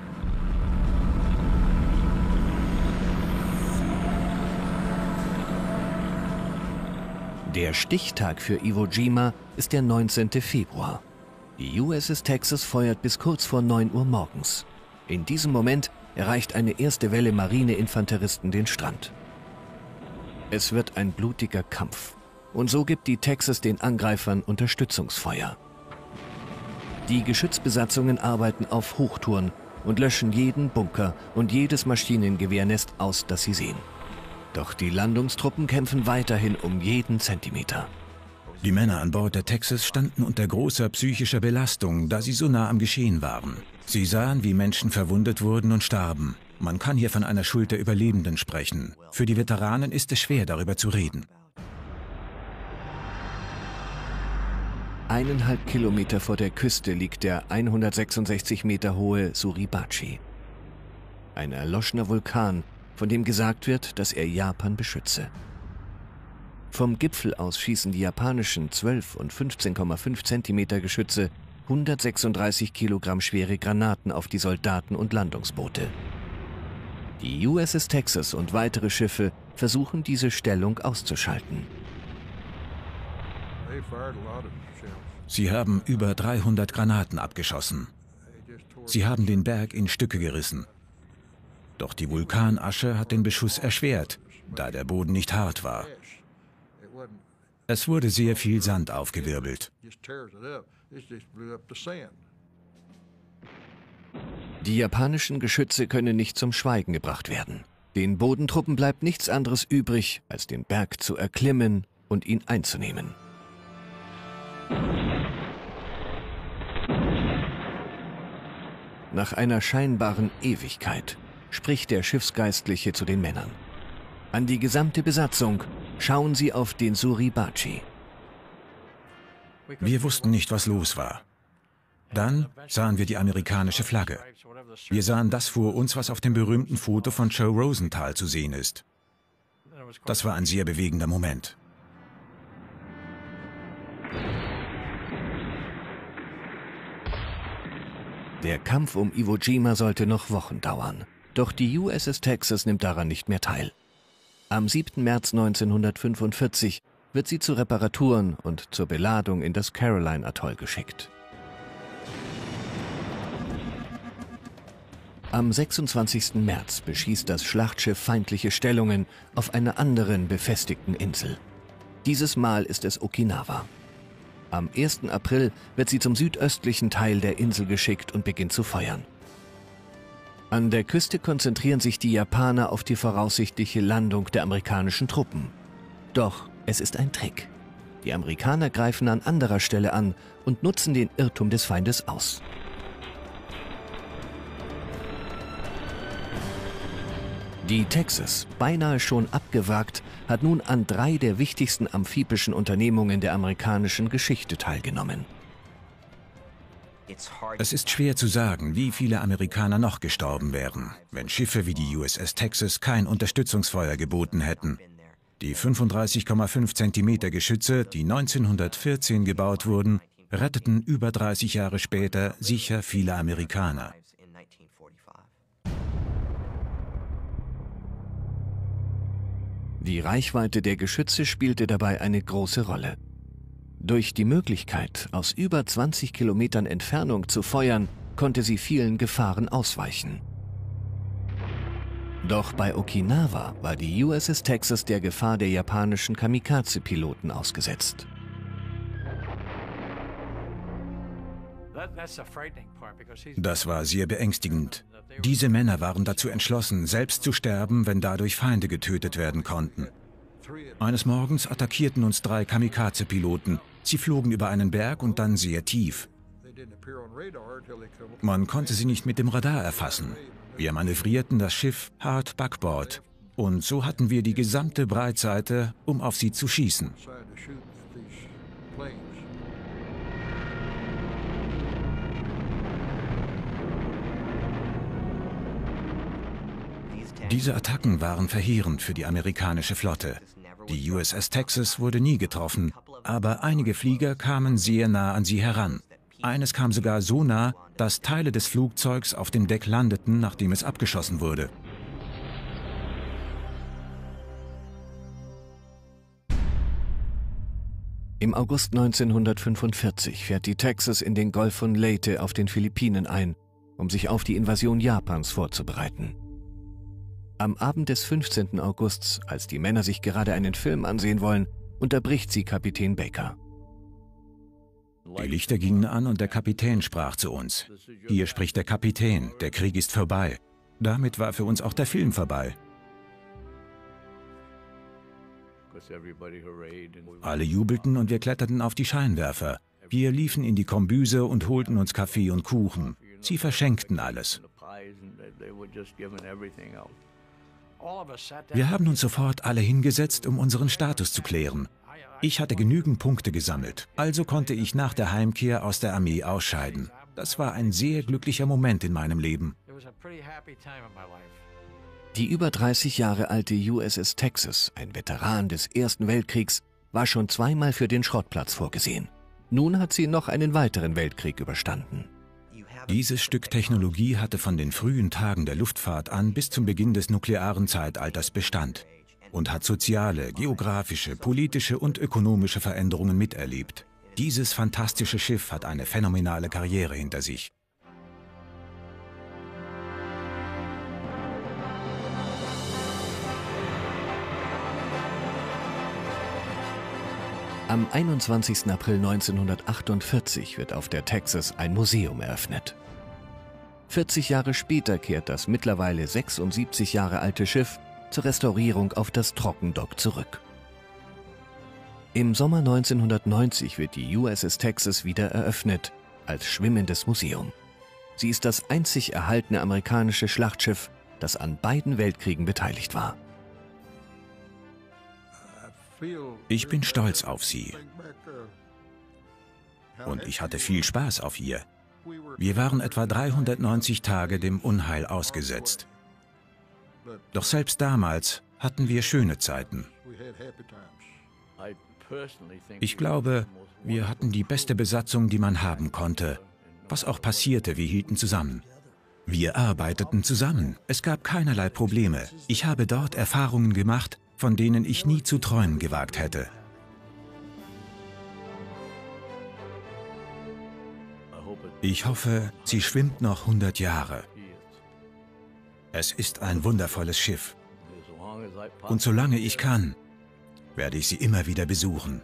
Der Stichtag für Iwo Jima ist der 19. Februar. Die USS Texas feuert bis kurz vor 9 Uhr morgens. In diesem Moment erreicht eine erste Welle Marineinfanteristen den Strand. Es wird ein blutiger Kampf. Und so gibt die Texas den Angreifern Unterstützungsfeuer. Die Geschützbesatzungen arbeiten auf Hochtouren und löschen jeden Bunker und jedes Maschinengewehrnest aus, das sie sehen. Doch die Landungstruppen kämpfen weiterhin um jeden Zentimeter. Die Männer an Bord der Texas standen unter großer psychischer Belastung, da sie so nah am Geschehen waren. Sie sahen, wie Menschen verwundet wurden und starben. Man kann hier von einer Schuld der Überlebenden sprechen. Für die Veteranen ist es schwer, darüber zu reden. 1,5 Kilometer vor der Küste liegt der 166 Meter hohe Suribachi. Ein erloschener Vulkan, von dem gesagt wird, dass er Japan beschütze. Vom Gipfel aus schießen die japanischen 12 und 15,5 Zentimeter Geschütze 136 Kilogramm schwere Granaten auf die Soldaten und Landungsboote. Die USS Texas und weitere Schiffe versuchen, diese Stellung auszuschalten. Sie haben über 300 Granaten abgeschossen. Sie haben den Berg in Stücke gerissen. Doch die Vulkanasche hat den Beschuss erschwert, da der Boden nicht hart war. Es wurde sehr viel Sand aufgewirbelt. Die japanischen Geschütze können nicht zum Schweigen gebracht werden. Den Bodentruppen bleibt nichts anderes übrig, als den Berg zu erklimmen und ihn einzunehmen. Nach einer scheinbaren Ewigkeit spricht der Schiffsgeistliche zu den Männern. An die gesamte Besatzung: Schauen Sie auf den Suribachi. Wir wussten nicht, was los war. Dann sahen wir die amerikanische Flagge. Wir sahen das vor uns, was auf dem berühmten Foto von Joe Rosenthal zu sehen ist. Das war ein sehr bewegender Moment. Der Kampf um Iwo Jima sollte noch Wochen dauern. Doch die USS Texas nimmt daran nicht mehr teil. Am 7. März 1945 wird sie zu Reparaturen und zur Beladung in das Caroline-Atoll geschickt. Am 26. März beschießt das Schlachtschiff feindliche Stellungen auf einer anderen befestigten Insel. Dieses Mal ist es Okinawa. Am 1. April wird sie zum südöstlichen Teil der Insel geschickt und beginnt zu feuern. An der Küste konzentrieren sich die Japaner auf die voraussichtliche Landung der amerikanischen Truppen. Doch es ist ein Trick. Die Amerikaner greifen an anderer Stelle an und nutzen den Irrtum des Feindes aus. Die Texas, beinahe schon abgewrackt, hat nun an 3 der wichtigsten amphibischen Unternehmungen der amerikanischen Geschichte teilgenommen. Es ist schwer zu sagen, wie viele Amerikaner noch gestorben wären, wenn Schiffe wie die USS Texas kein Unterstützungsfeuer geboten hätten. Die 35,5 Zentimeter Geschütze, die 1914 gebaut wurden, retteten über 30 Jahre später sicher viele Amerikaner. Die Reichweite der Geschütze spielte dabei eine große Rolle. Durch die Möglichkeit, aus über 20 Kilometern Entfernung zu feuern, konnte sie vielen Gefahren ausweichen. Doch bei Okinawa war die USS Texas der Gefahr der japanischen Kamikaze-Piloten ausgesetzt. Das war sehr beängstigend. Diese Männer waren dazu entschlossen, selbst zu sterben, wenn dadurch Feinde getötet werden konnten. Eines Morgens attackierten uns 3 Kamikaze-Piloten. Sie flogen über einen Berg und dann sehr tief. Man konnte sie nicht mit dem Radar erfassen. Wir manövrierten das Schiff hart Backbord. Und so hatten wir die gesamte Breitseite, um auf sie zu schießen. Diese Attacken waren verheerend für die amerikanische Flotte. Die USS Texas wurde nie getroffen, aber einige Flieger kamen sehr nah an sie heran. Eines kam sogar so nah, dass Teile des Flugzeugs auf dem Deck landeten, nachdem es abgeschossen wurde. Im August 1945 fährt die Texas in den Golf von Leyte auf den Philippinen ein, um sich auf die Invasion Japans vorzubereiten. Am Abend des 15. Augusts, als die Männer sich gerade einen Film ansehen wollen, unterbricht sie Kapitän Baker. Die Lichter gingen an und der Kapitän sprach zu uns. Hier spricht der Kapitän, der Krieg ist vorbei. Damit war für uns auch der Film vorbei. Alle jubelten und wir kletterten auf die Scheinwerfer. Wir liefen in die Kombüse und holten uns Kaffee und Kuchen. Sie verschenkten alles. Wir haben uns sofort alle hingesetzt, um unseren Status zu klären. Ich hatte genügend Punkte gesammelt, also konnte ich nach der Heimkehr aus der Armee ausscheiden. Das war ein sehr glücklicher Moment in meinem Leben. Die über 30 Jahre alte USS Texas, ein Veteran des Ersten Weltkriegs, war schon zweimal für den Schrottplatz vorgesehen. Nun hat sie noch einen weiteren Weltkrieg überstanden. Dieses Stück Technologie hatte von den frühen Tagen der Luftfahrt an bis zum Beginn des nuklearen Zeitalters Bestand und hat soziale, geografische, politische und ökonomische Veränderungen miterlebt. Dieses fantastische Schiff hat eine phänomenale Karriere hinter sich. Am 21. April 1948 wird auf der Texas ein Museum eröffnet. 40 Jahre später kehrt das mittlerweile 76 Jahre alte Schiff zur Restaurierung auf das Trockendock zurück. Im Sommer 1990 wird die USS Texas wieder eröffnet als schwimmendes Museum. Sie ist das einzig erhaltene amerikanische Schlachtschiff, das an beiden Weltkriegen beteiligt war. Ich bin stolz auf sie. Und ich hatte viel Spaß auf ihr. Wir waren etwa 390 Tage dem Unheil ausgesetzt. Doch selbst damals hatten wir schöne Zeiten. Ich glaube, wir hatten die beste Besatzung, die man haben konnte. Was auch passierte, wir hielten zusammen. Wir arbeiteten zusammen. Es gab keinerlei Probleme. Ich habe dort Erfahrungen gemacht, von denen ich nie zu träumen gewagt hätte. Ich hoffe, sie schwimmt noch 100 Jahre. Es ist ein wundervolles Schiff. Und solange ich kann, werde ich sie immer wieder besuchen.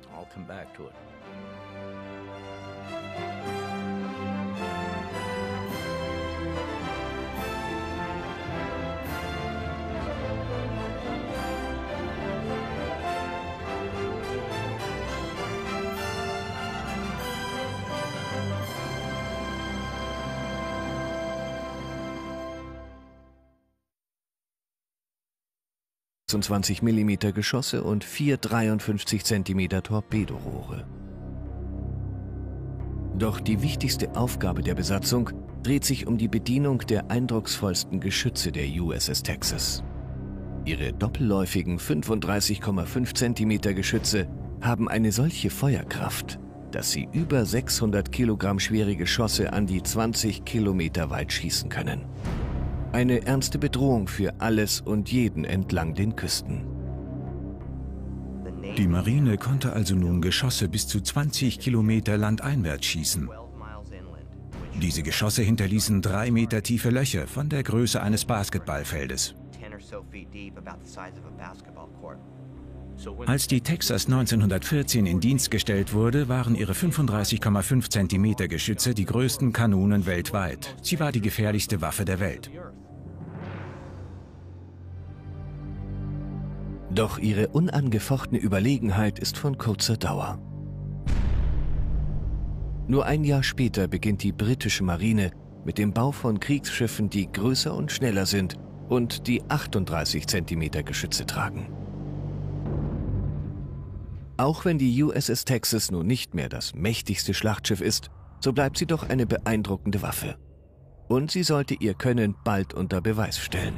mm Geschosse und 4 53 cm Torpedorohre. Doch die wichtigste Aufgabe der Besatzung dreht sich um die Bedienung der eindrucksvollsten Geschütze der USS Texas. Ihre doppelläufigen 35,5 cm Geschütze haben eine solche Feuerkraft, dass sie über 600 Kilogramm schwere Geschosse an die 20 Kilometer weit schießen können. Eine ernste Bedrohung für alles und jeden entlang den Küsten. Die Marine konnte also nun Geschosse bis zu 20 Kilometer landeinwärts schießen. Diese Geschosse hinterließen 3 Meter tiefe Löcher von der Größe eines Basketballfeldes. Als die Texas 1914 in Dienst gestellt wurde, waren ihre 35,5 cm Geschütze die größten Kanonen weltweit. Sie war die gefährlichste Waffe der Welt. Doch ihre unangefochtene Überlegenheit ist von kurzer Dauer. Nur ein Jahr später beginnt die britische Marine mit dem Bau von Kriegsschiffen, die größer und schneller sind und die 38 cm Geschütze tragen. Auch wenn die USS Texas nun nicht mehr das mächtigste Schlachtschiff ist, so bleibt sie doch eine beeindruckende Waffe. Und sie sollte ihr Können bald unter Beweis stellen.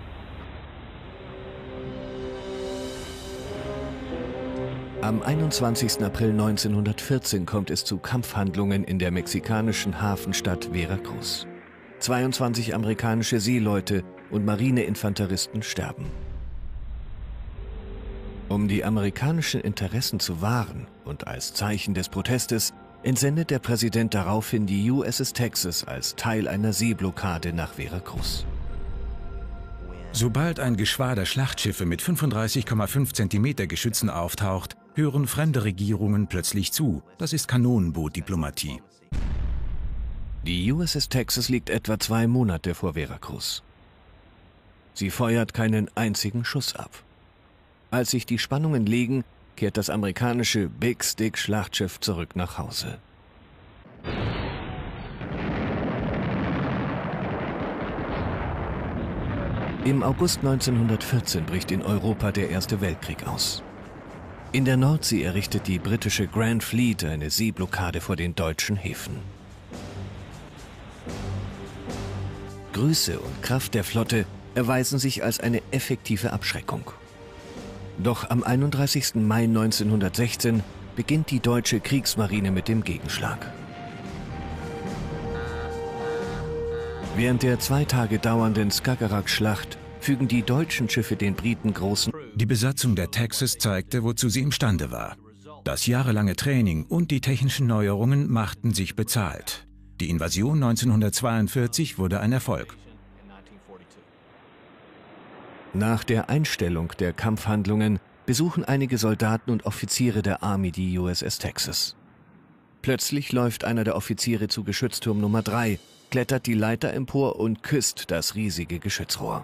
Am 21. April 1914 kommt es zu Kampfhandlungen in der mexikanischen Hafenstadt Veracruz. 22 amerikanische Seeleute und Marineinfanteristen sterben. Um die amerikanischen Interessen zu wahren und als Zeichen des Protestes entsendet der Präsident daraufhin die USS Texas als Teil einer Seeblockade nach Veracruz. Sobald ein Geschwader Schlachtschiffe mit 35,5 cm Geschützen auftaucht, hören fremde Regierungen plötzlich zu. Das ist Kanonenbootdiplomatie. Die USS Texas liegt etwa 2 Monate vor Veracruz. Sie feuert keinen einzigen Schuss ab. Als sich die Spannungen legen, kehrt das amerikanische Big Stick Schlachtschiff zurück nach Hause. Im August 1914 bricht in Europa der Erste Weltkrieg aus. In der Nordsee errichtet die britische Grand Fleet eine Seeblockade vor den deutschen Häfen. Größe und Kraft der Flotte erweisen sich als eine effektive Abschreckung. Doch am 31. Mai 1916 beginnt die deutsche Kriegsmarine mit dem Gegenschlag. Während der 2 Tage dauernden Skagerrak-Schlacht fügen die deutschen Schiffe den Briten großen... Die Besatzung der Texas zeigte, wozu sie imstande war. Das jahrelange Training und die technischen Neuerungen machten sich bezahlt. Die Invasion 1942 wurde ein Erfolg. Nach der Einstellung der Kampfhandlungen besuchen einige Soldaten und Offiziere der Army die USS Texas. Plötzlich läuft einer der Offiziere zu Geschützturm Nummer 3, klettert die Leiter empor und küsst das riesige Geschützrohr.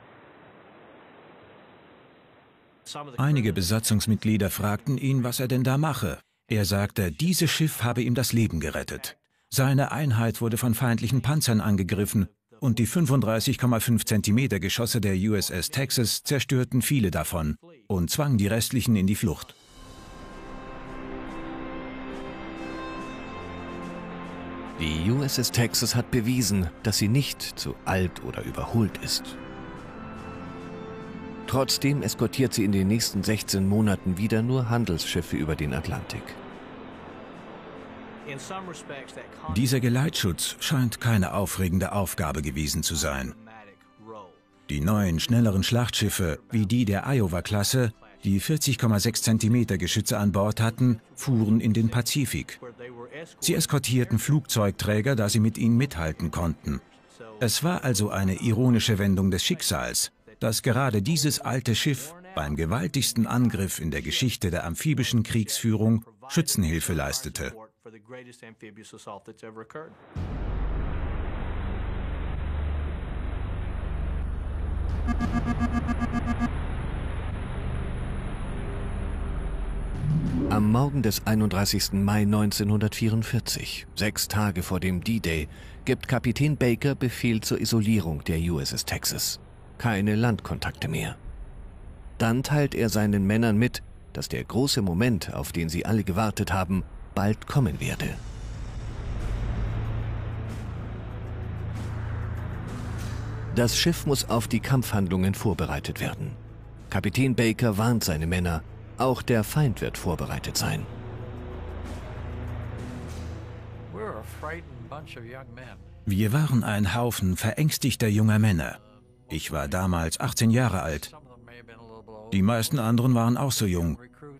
Einige Besatzungsmitglieder fragten ihn, was er denn da mache. Er sagte, dieses Schiff habe ihm das Leben gerettet. Seine Einheit wurde von feindlichen Panzern angegriffen und die 35,5 cm Geschosse der USS Texas zerstörten viele davon und zwangen die restlichen in die Flucht. Die USS Texas hat bewiesen, dass sie nicht zu alt oder überholt ist. Trotzdem eskortiert sie in den nächsten 16 Monaten wieder nur Handelsschiffe über den Atlantik. Dieser Geleitschutz scheint keine aufregende Aufgabe gewesen zu sein. Die neuen, schnelleren Schlachtschiffe, wie die der Iowa-Klasse, die 40,6 cm Geschütze an Bord hatten, fuhren in den Pazifik. Sie eskortierten Flugzeugträger, da sie mit ihnen mithalten konnten. Es war also eine ironische Wendung des Schicksals, dass gerade dieses alte Schiff beim gewaltigsten Angriff in der Geschichte der amphibischen Kriegsführung Schützenhilfe leistete. Am Morgen des 31. Mai 1944, 6 Tage vor dem D-Day, gibt Kapitän Baker Befehl zur Isolierung der USS Texas. Keine Landkontakte mehr. Dann teilt er seinen Männern mit, dass der große Moment, auf den sie alle gewartet haben, bald kommen werde. Das Schiff muss auf die Kampfhandlungen vorbereitet werden. Kapitän Baker warnt seine Männer, auch der Feind wird vorbereitet sein. Wir waren ein Haufen verängstigter junger Männer. Ich war damals 18 Jahre alt. Die meisten anderen waren auch so jung.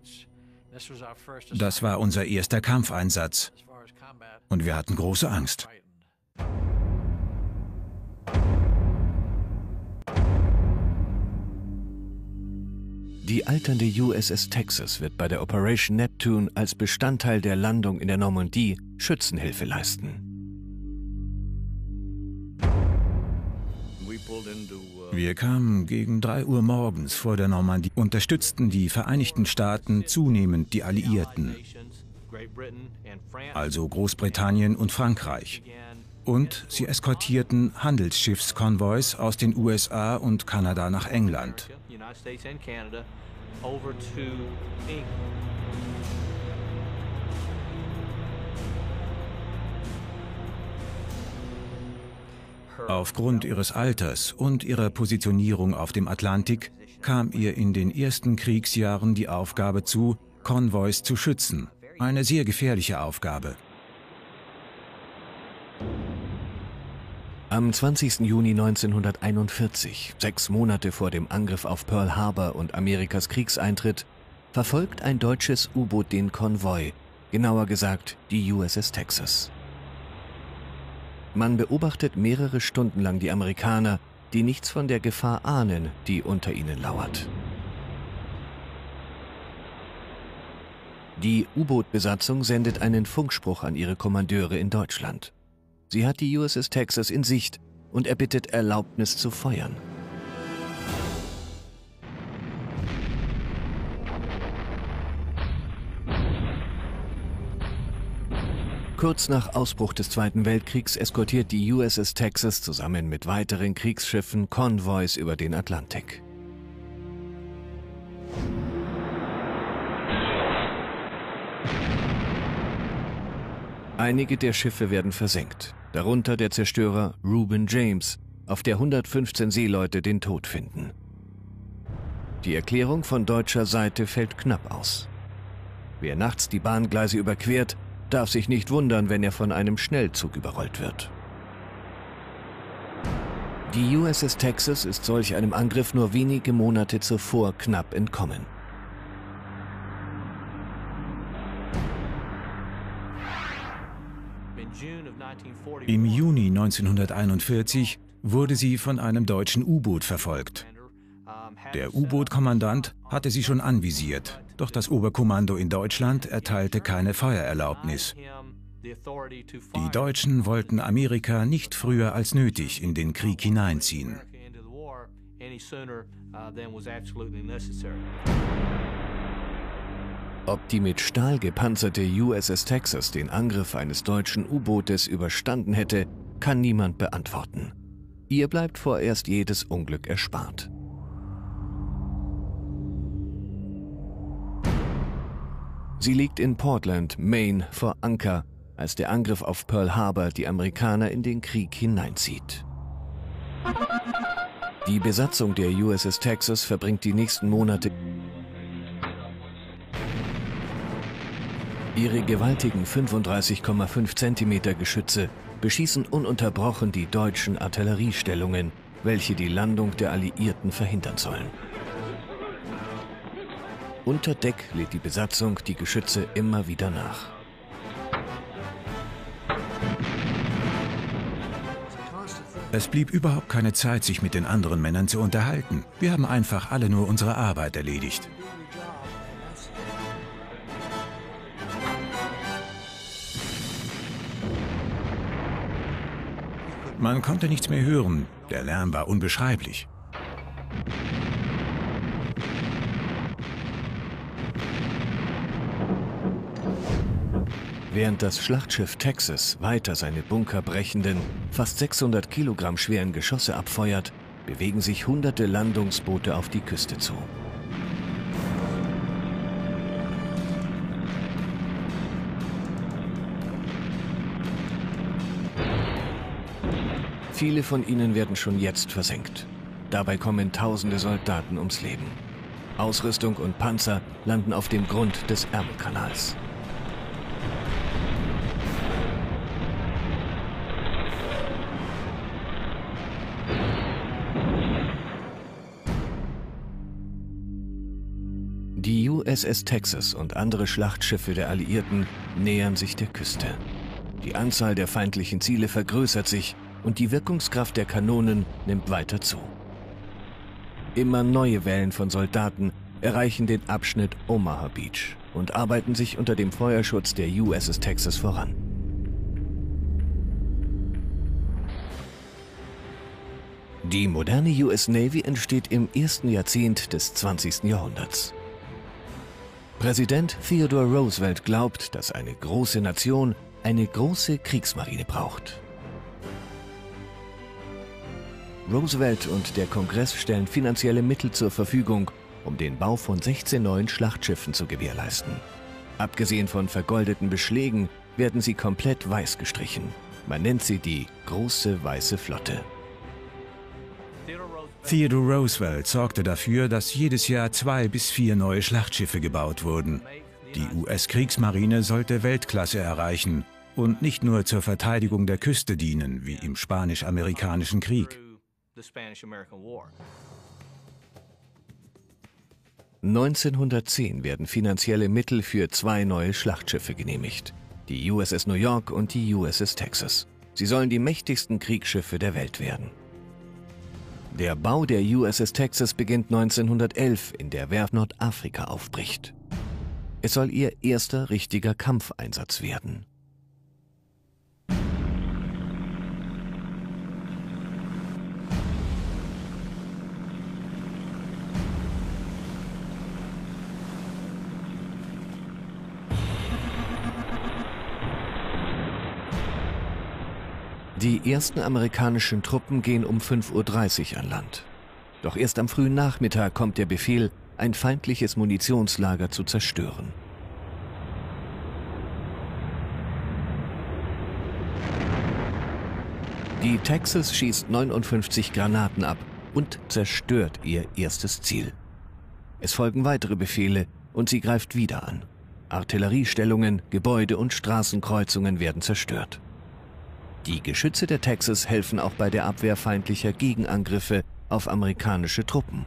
Das war unser erster Kampfeinsatz. Und wir hatten große Angst. Die alternde USS Texas wird bei der Operation Neptune als Bestandteil der Landung in der Normandie Schützenhilfe leisten. Wir kamen gegen 3 Uhr morgens vor der Normandie, unterstützten die Vereinigten Staaten zunehmend die Alliierten. also Großbritannien und Frankreich. Und sie eskortierten Handelsschiffskonvois aus den USA und Kanada nach England. Aufgrund ihres Alters und ihrer Positionierung auf dem Atlantik kam ihr in den ersten Kriegsjahren die Aufgabe zu, Konvois zu schützen. Eine sehr gefährliche Aufgabe. Am 20. Juni 1941, 6 Monate vor dem Angriff auf Pearl Harbor und Amerikas Kriegseintritt, verfolgt ein deutsches U-Boot den Konvoi, genauer gesagt die USS Texas. Man beobachtet mehrere Stunden lang die Amerikaner, die nichts von der Gefahr ahnen, die unter ihnen lauert. Die U-Boot-Besatzung sendet einen Funkspruch an ihre Kommandeure in Deutschland. Sie hat die USS Texas in Sicht und erbittet Erlaubnis zu feuern. Kurz nach Ausbruch des Zweiten Weltkriegs eskortiert die USS Texas zusammen mit weiteren Kriegsschiffen Konvois über den Atlantik. Einige der Schiffe werden versenkt, darunter der Zerstörer Reuben James, auf der 115 Seeleute den Tod finden. Die Erklärung von deutscher Seite fällt knapp aus. Wer nachts die Bahngleise überquert, darf sich nicht wundern, wenn er von einem Schnellzug überrollt wird. Die USS Texas ist solch einem Angriff nur wenige Monate zuvor knapp entkommen. Im Juni 1941 wurde sie von einem deutschen U-Boot verfolgt. Der U-Boot-Kommandant hatte sie schon anvisiert, doch das Oberkommando in Deutschland erteilte keine Feuererlaubnis. Die Deutschen wollten Amerika nicht früher als nötig in den Krieg hineinziehen. Ob die mit Stahl gepanzerte USS Texas den Angriff eines deutschen U-Bootes überstanden hätte, kann niemand beantworten. Ihr bleibt vorerst jedes Unglück erspart. Sie liegt in Portland, Maine, vor Anker, als der Angriff auf Pearl Harbor die Amerikaner in den Krieg hineinzieht. Die Besatzung der USS Texas verbringt die nächsten Monate. Ihre gewaltigen 35,5 cm Geschütze beschießen ununterbrochen die deutschen Artilleriestellungen, welche die Landung der Alliierten verhindern sollen. Unter Deck lädt die Besatzung die Geschütze immer wieder nach. Es blieb überhaupt keine Zeit, sich mit den anderen Männern zu unterhalten. Wir haben einfach alle nur unsere Arbeit erledigt. Man konnte nichts mehr hören. Der Lärm war unbeschreiblich. Während das Schlachtschiff Texas weiter seine bunkerbrechenden, fast 600 Kilogramm schweren Geschosse abfeuert, bewegen sich hunderte Landungsboote auf die Küste zu. Viele von ihnen werden schon jetzt versenkt. Dabei kommen tausende Soldaten ums Leben. Ausrüstung und Panzer landen auf dem Grund des Ärmelkanals. Die USS Texas und andere Schlachtschiffe der Alliierten nähern sich der Küste. Die Anzahl der feindlichen Ziele vergrößert sich und die Wirkungskraft der Kanonen nimmt weiter zu. Immer neue Wellen von Soldaten erreichen den Abschnitt Omaha Beach und arbeiten sich unter dem Feuerschutz der USS Texas voran. Die moderne US Navy entsteht im ersten Jahrzehnt des 20. Jahrhunderts. Präsident Theodore Roosevelt glaubt, dass eine große Nation eine große Kriegsmarine braucht. Roosevelt und der Kongress stellen finanzielle Mittel zur Verfügung, um den Bau von 16 neuen Schlachtschiffen zu gewährleisten. Abgesehen von vergoldeten Beschlägen werden sie komplett weiß gestrichen. Man nennt sie die Große Weiße Flotte. Theodore Roosevelt sorgte dafür, dass jedes Jahr 2 bis 4 neue Schlachtschiffe gebaut wurden. Die US-Kriegsmarine sollte Weltklasse erreichen und nicht nur zur Verteidigung der Küste dienen, wie im Spanisch-Amerikanischen Krieg. 1910 werden finanzielle Mittel für 2 neue Schlachtschiffe genehmigt. Die USS New York und die USS Texas. Sie sollen die mächtigsten Kriegsschiffe der Welt werden. Der Bau der USS Texas beginnt 1911, in der Werft Nordafrika aufbricht. Es soll ihr erster richtiger Kampfeinsatz werden. Die ersten amerikanischen Truppen gehen um 5:30 Uhr an Land. Doch erst am frühen Nachmittag kommt der Befehl, ein feindliches Munitionslager zu zerstören. Die Texas schießt 59 Granaten ab und zerstört ihr erstes Ziel. Es folgen weitere Befehle und sie greift wieder an. Artilleriestellungen, Gebäude und Straßenkreuzungen werden zerstört. Die Geschütze der Texas helfen auch bei der Abwehr feindlicher Gegenangriffe auf amerikanische Truppen.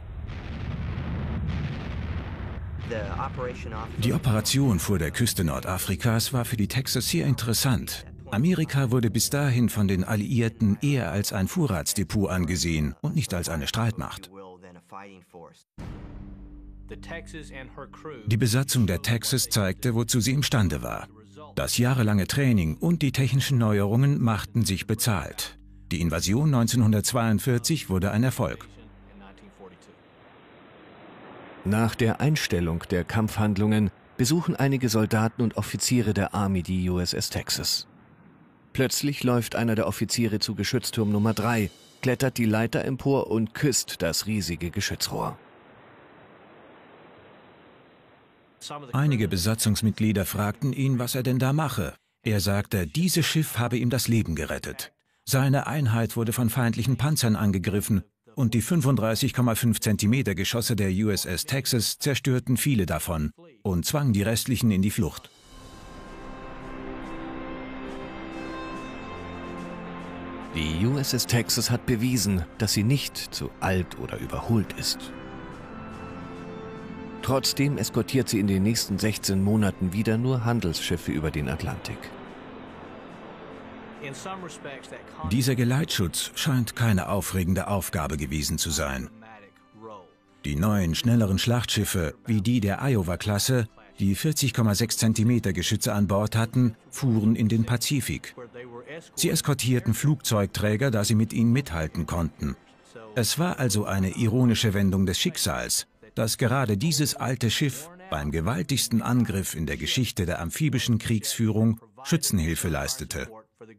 Die Operation vor der Küste Nordafrikas war für die Texas sehr interessant. Amerika wurde bis dahin von den Alliierten eher als ein Vorratsdepot angesehen und nicht als eine Streitmacht. Die Besatzung der Texas zeigte, wozu sie imstande war. Das jahrelange Training und die technischen Neuerungen machten sich bezahlt. Die Invasion 1942 wurde ein Erfolg. Nach der Einstellung der Kampfhandlungen besuchen einige Soldaten und Offiziere der Army die USS Texas. Plötzlich läuft einer der Offiziere zu Geschützturm Nummer 3, klettert die Leiter empor und küsst das riesige Geschützrohr. Einige Besatzungsmitglieder fragten ihn, was er denn da mache. Er sagte, dieses Schiff habe ihm das Leben gerettet. Seine Einheit wurde von feindlichen Panzern angegriffen und die 35,5 cm Geschosse der USS Texas zerstörten viele davon und zwangen die restlichen in die Flucht. Die USS Texas hat bewiesen, dass sie nicht zu alt oder überholt ist. Trotzdem eskortiert sie in den nächsten 16 Monaten wieder nur Handelsschiffe über den Atlantik. Dieser Geleitschutz scheint keine aufregende Aufgabe gewesen zu sein. Die neuen, schnelleren Schlachtschiffe, wie die der Iowa-Klasse, die 40,6 cm Geschütze an Bord hatten, fuhren in den Pazifik. Sie eskortierten Flugzeugträger, da sie mit ihnen mithalten konnten. Es war also eine ironische Wendung des Schicksals, dass gerade dieses alte Schiff beim gewaltigsten Angriff in der Geschichte der amphibischen Kriegsführung Schützenhilfe leistete.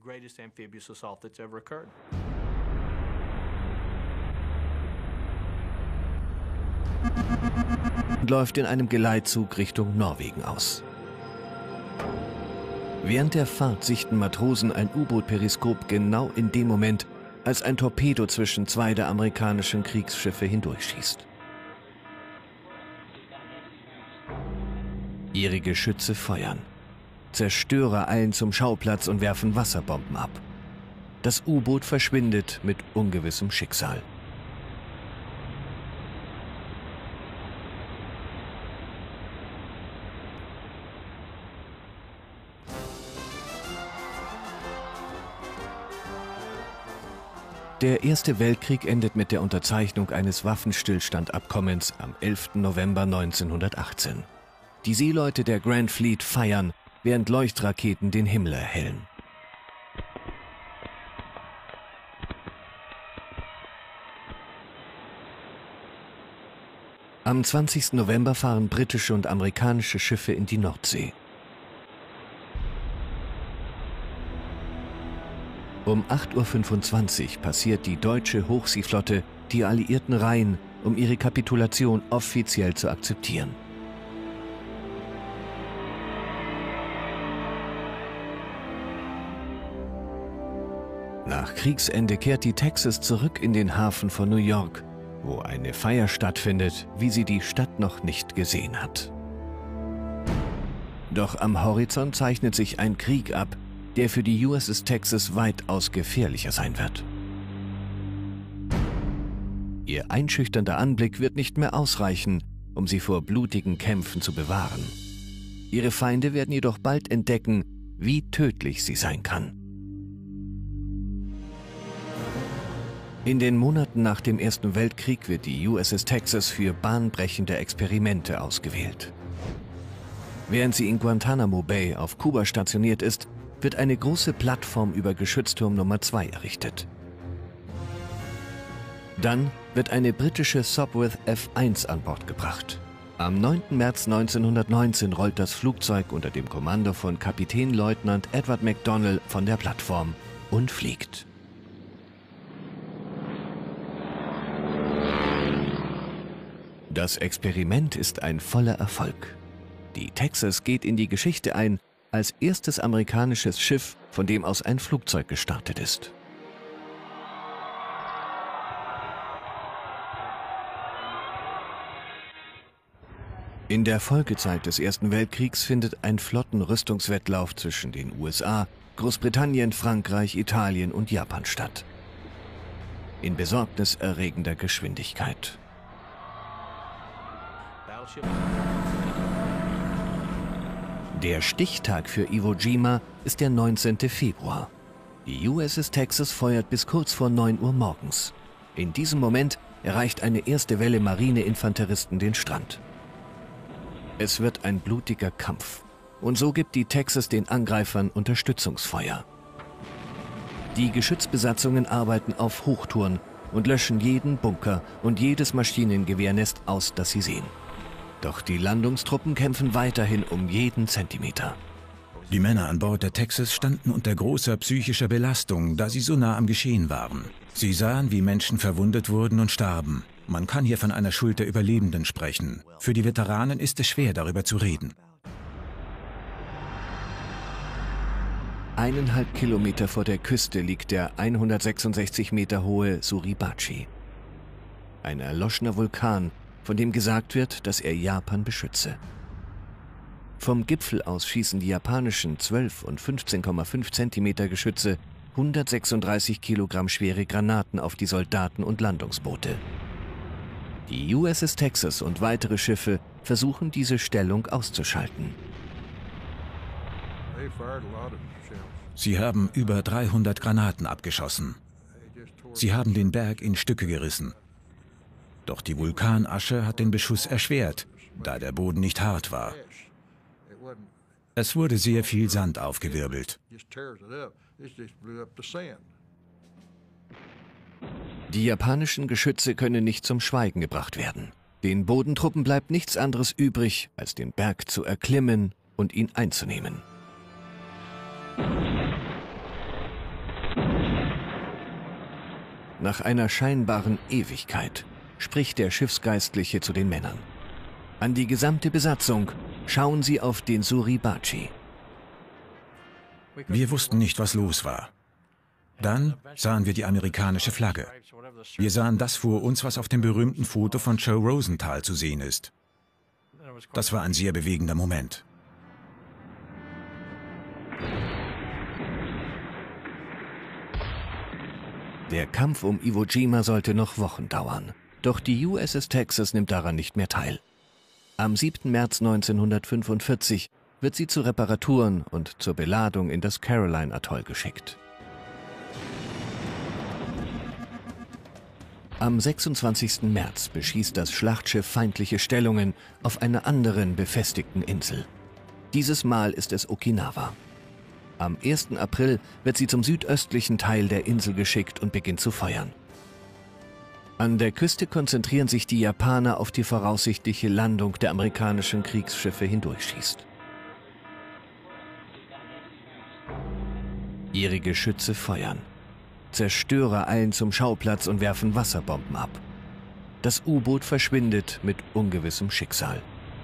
Und läuft in einem Geleitzug Richtung Norwegen aus. Während der Fahrt sichten Matrosen ein U-Boot-Periskop genau in dem Moment, als ein Torpedo zwischen 2 der amerikanischen Kriegsschiffe hindurchschießt. Ihre Geschütze feuern. Zerstörer eilen zum Schauplatz und werfen Wasserbomben ab. Das U-Boot verschwindet mit ungewissem Schicksal. Der Erste Weltkrieg endet mit der Unterzeichnung eines Waffenstillstandabkommens am 11. November 1918. Die Seeleute der Grand Fleet feiern, während Leuchtraketen den Himmel erhellen. Am 20. November fahren britische und amerikanische Schiffe in die Nordsee. Um 8:25 Uhr passiert die deutsche Hochseeflotte die alliierten Reihen, um ihre Kapitulation offiziell zu akzeptieren. Nach Kriegsende kehrt die Texas zurück in den Hafen von New York, wo eine Feier stattfindet, wie sie die Stadt noch nicht gesehen hat. Doch am Horizont zeichnet sich ein Krieg ab, der für die USS Texas weitaus gefährlicher sein wird. Ihr einschüchternder Anblick wird nicht mehr ausreichen, um sie vor blutigen Kämpfen zu bewahren. Ihre Feinde werden jedoch bald entdecken, wie tödlich sie sein kann. In den Monaten nach dem Ersten Weltkrieg wird die USS Texas für bahnbrechende Experimente ausgewählt. Während sie in Guantanamo Bay auf Kuba stationiert ist, wird eine große Plattform über Geschützturm Nummer 2 errichtet. Dann wird eine britische Sopwith F-1 an Bord gebracht. Am 9. März 1919 rollt das Flugzeug unter dem Kommando von Kapitänleutnant Edward McDonnell von der Plattform und fliegt. Das Experiment ist ein voller Erfolg. Die Texas geht in die Geschichte ein als erstes amerikanisches Schiff, von dem aus ein Flugzeug gestartet ist. In der Folgezeit des Ersten Weltkriegs findet ein Flottenrüstungswettlauf zwischen den USA, Großbritannien, Frankreich, Italien und Japan statt. In besorgniserregender Geschwindigkeit. Der Stichtag für Iwo Jima ist der 19. Februar. Die USS Texas feuert bis kurz vor 9 Uhr morgens. In diesem Moment erreicht eine erste Welle Marineinfanteristen den Strand. Es wird ein blutiger Kampf. Und so gibt die Texas den Angreifern Unterstützungsfeuer. Die Geschützbesatzungen arbeiten auf Hochtouren und löschen jeden Bunker und jedes Maschinengewehrnest aus, das sie sehen. Doch die Landungstruppen kämpfen weiterhin um jeden Zentimeter. Die Männer an Bord der Texas standen unter großer psychischer Belastung, da sie so nah am Geschehen waren. Sie sahen, wie Menschen verwundet wurden und starben. Man kann hier von einer Schuld der Überlebenden sprechen. Für die Veteranen ist es schwer, darüber zu reden. 1,5 Kilometer vor der Küste liegt der 166 Meter hohe Suribachi. Ein erloschener Vulkan, von dem gesagt wird, dass er Japan beschütze. Vom Gipfel aus schießen die japanischen 12 und 15,5 Zentimeter Geschütze 136 Kilogramm schwere Granaten auf die Soldaten und Landungsboote. Die USS Texas und weitere Schiffe versuchen, diese Stellung auszuschalten. Sie haben über 300 Granaten abgeschossen. Sie haben den Berg in Stücke gerissen. Doch die Vulkanasche hat den Beschuss erschwert, da der Boden nicht hart war. Es wurde sehr viel Sand aufgewirbelt. Die japanischen Geschütze können nicht zum Schweigen gebracht werden. Den Bodentruppen bleibt nichts anderes übrig, als den Berg zu erklimmen und ihn einzunehmen. Nach einer scheinbaren Ewigkeit spricht der Schiffsgeistliche zu den Männern. An die gesamte Besatzung: Schauen Sie auf den Suribachi. Wir wussten nicht, was los war. Dann sahen wir die amerikanische Flagge. Wir sahen das vor uns, was auf dem berühmten Foto von Joe Rosenthal zu sehen ist. Das war ein sehr bewegender Moment. Der Kampf um Iwo Jima sollte noch Wochen dauern. Doch die USS Texas nimmt daran nicht mehr teil. Am 7. März 1945 wird sie zu Reparaturen und zur Beladung in das Caroline-Atoll geschickt. Am 26. März beschießt das Schlachtschiff feindliche Stellungen auf einer anderen befestigten Insel. Dieses Mal ist es Okinawa. Am 1. April wird sie zum südöstlichen Teil der Insel geschickt und beginnt zu feuern. An der Küste konzentrieren sich die Japaner auf die voraussichtliche Landung der amerikanischen Kriegsschiffe hindurchschießt. Ihre Geschütze feuern. Zerstörer eilen zum Schauplatz und werfen Wasserbomben ab. Das U-Boot verschwindet mit ungewissem Schicksal.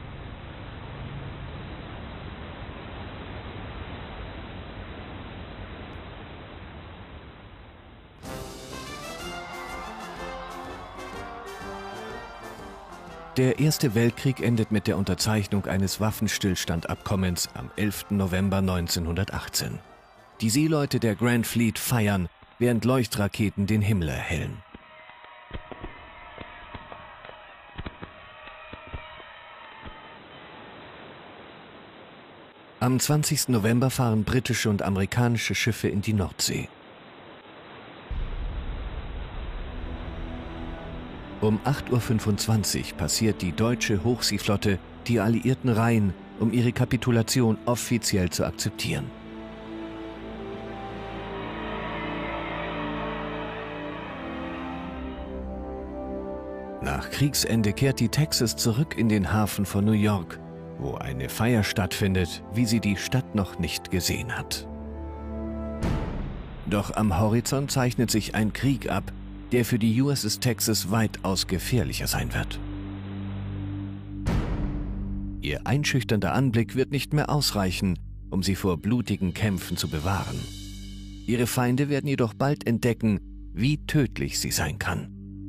Der Erste Weltkrieg endet mit der Unterzeichnung eines Waffenstillstandabkommens am 11. November 1918. Die Seeleute der Grand Fleet feiern, während Leuchtraketen den Himmel erhellen. Am 20. November fahren britische und amerikanische Schiffe in die Nordsee. Um 8:25 Uhr passiert die deutsche Hochseeflotte die alliierten Reihen, um ihre Kapitulation offiziell zu akzeptieren. Nach Kriegsende kehrt die Texas zurück in den Hafen von New York, wo eine Feier stattfindet, wie sie die Stadt noch nicht gesehen hat. Doch am Horizont zeichnet sich ein Krieg ab, der für die USS Texas weitaus gefährlicher sein wird. Ihr einschüchternder Anblick wird nicht mehr ausreichen, um sie vor blutigen Kämpfen zu bewahren. Ihre Feinde werden jedoch bald entdecken, wie tödlich sie sein kann.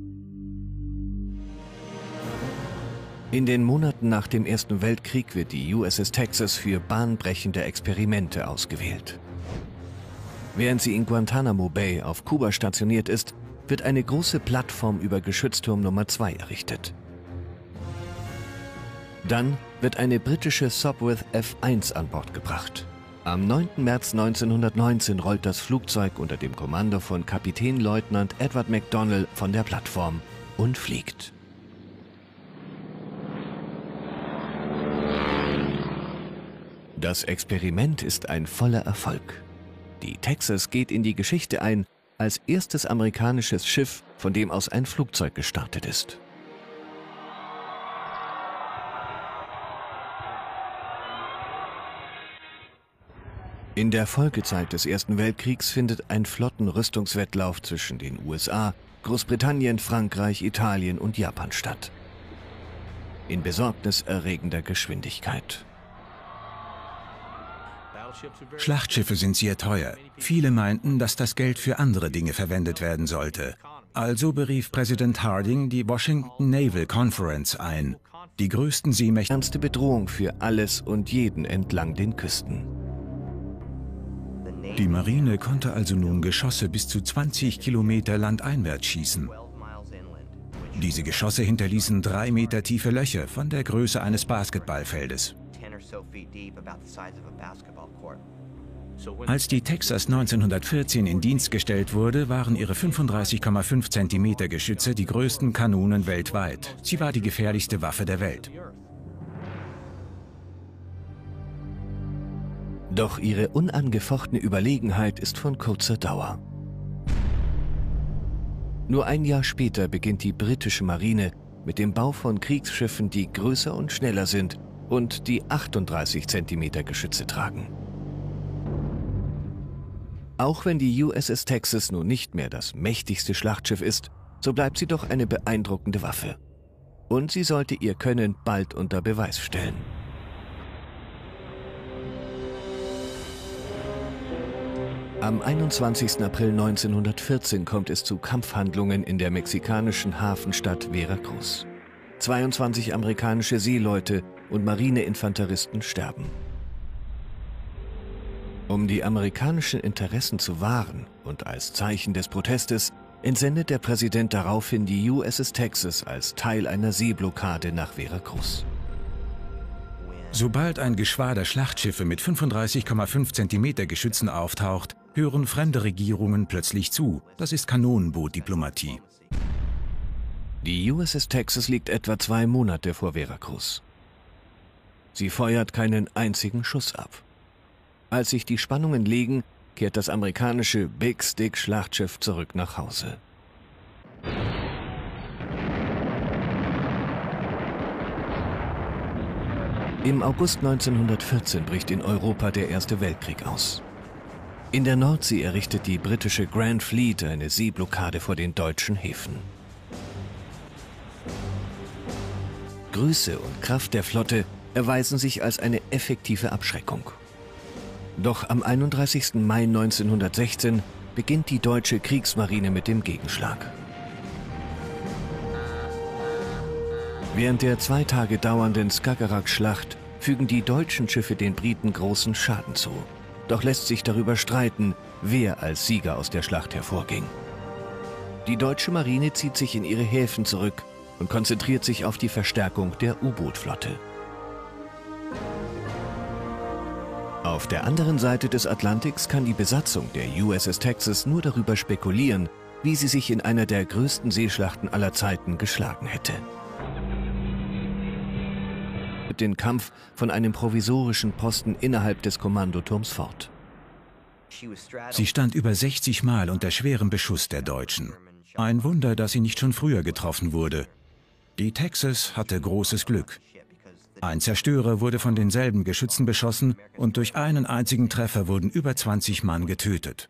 In den Monaten nach dem Ersten Weltkrieg wird die USS Texas für bahnbrechende Experimente ausgewählt. Während sie in Guantanamo Bay auf Kuba stationiert ist, wird eine große Plattform über Geschützturm Nummer 2 errichtet. Dann wird eine britische Sopwith F-1 an Bord gebracht. Am 9. März 1919 rollt das Flugzeug unter dem Kommando von Kapitänleutnant Edward McDonnell von der Plattform und fliegt. Das Experiment ist ein voller Erfolg. Die Texas geht in die Geschichte ein als erstes amerikanisches Schiff, von dem aus ein Flugzeug gestartet ist. In der Folgezeit des Ersten Weltkriegs findet ein Flottenrüstungswettlauf zwischen den USA, Großbritannien, Frankreich, Italien und Japan statt. In besorgniserregender Geschwindigkeit. Schlachtschiffe sind sehr teuer. Viele meinten, dass das Geld für andere Dinge verwendet werden sollte. Also berief Präsident Harding die Washington Naval Conference ein. Die größten Seemächte. Ernste Bedrohung für alles und jeden entlang den Küsten. Die Marine konnte also nun Geschosse bis zu 20 Kilometer landeinwärts schießen. Diese Geschosse hinterließen 3 Meter tiefe Löcher von der Größe eines Basketballfeldes. Als die Texas 1914 in Dienst gestellt wurde, waren ihre 35,5 cm Geschütze die größten Kanonen weltweit. Sie war die gefährlichste Waffe der Welt. Doch ihre unangefochtene Überlegenheit ist von kurzer Dauer. Nur ein Jahr später beginnt die britische Marine mit dem Bau von Kriegsschiffen, die größer und schneller sind und die 38 cm Geschütze tragen. Auch wenn die USS Texas nun nicht mehr das mächtigste Schlachtschiff ist, so bleibt sie doch eine beeindruckende Waffe. Und sie sollte ihr Können bald unter Beweis stellen. Am 21. April 1914 kommt es zu Kampfhandlungen in der mexikanischen Hafenstadt Veracruz. 22 amerikanische Seeleute und Marineinfanteristen sterben. Um die amerikanischen Interessen zu wahren und als Zeichen des Protestes entsendet der Präsident daraufhin die USS Texas als Teil einer Seeblockade nach Veracruz. Sobald ein Geschwader Schlachtschiffe mit 35,5 cm Geschützen auftaucht, hören fremde Regierungen plötzlich zu. Das ist Kanonenbootdiplomatie. Die USS Texas liegt etwa 2 Monate vor Veracruz. Sie feuert keinen einzigen Schuss ab. Als sich die Spannungen legen, kehrt das amerikanische Big Stick Schlachtschiff zurück nach Hause. Im August 1914 bricht in Europa der Erste Weltkrieg aus. In der Nordsee errichtet die britische Grand Fleet eine Seeblockade vor den deutschen Häfen. Größe und Kraft der Flotte erweisen sich als eine effektive Abschreckung. Doch am 31. Mai 1916 beginnt die deutsche Kriegsmarine mit dem Gegenschlag. Während der 2 Tage dauernden Skagerrak-Schlacht fügen die deutschen Schiffe den Briten großen Schaden zu. Doch lässt sich darüber streiten, wer als Sieger aus der Schlacht hervorging. Die deutsche Marine zieht sich in ihre Häfen zurück und konzentriert sich auf die Verstärkung der U-Boot-Flotte. Auf der anderen Seite des Atlantiks kann die Besatzung der USS Texas nur darüber spekulieren, wie sie sich in einer der größten Seeschlachten aller Zeiten geschlagen hätte. Den Kampf von einem provisorischen Posten innerhalb des Kommandoturms fort. Sie stand über 60 Mal unter schwerem Beschuss der Deutschen. Ein Wunder, dass sie nicht schon früher getroffen wurde. Die Texas hatte großes Glück. Ein Zerstörer wurde von denselben Geschützen beschossen und durch einen einzigen Treffer wurden über 20 Mann getötet.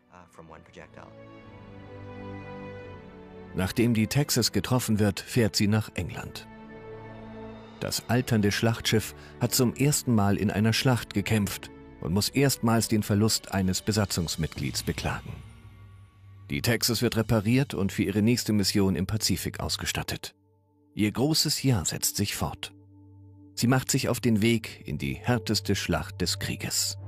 Nachdem die Texas getroffen wird, fährt sie nach England. Das alternde Schlachtschiff hat zum ersten Mal in einer Schlacht gekämpft und muss erstmals den Verlust eines Besatzungsmitglieds beklagen. Die Texas wird repariert und für ihre nächste Mission im Pazifik ausgestattet. Ihr großes Jahr setzt sich fort. Sie macht sich auf den Weg in die härteste Schlacht des Krieges.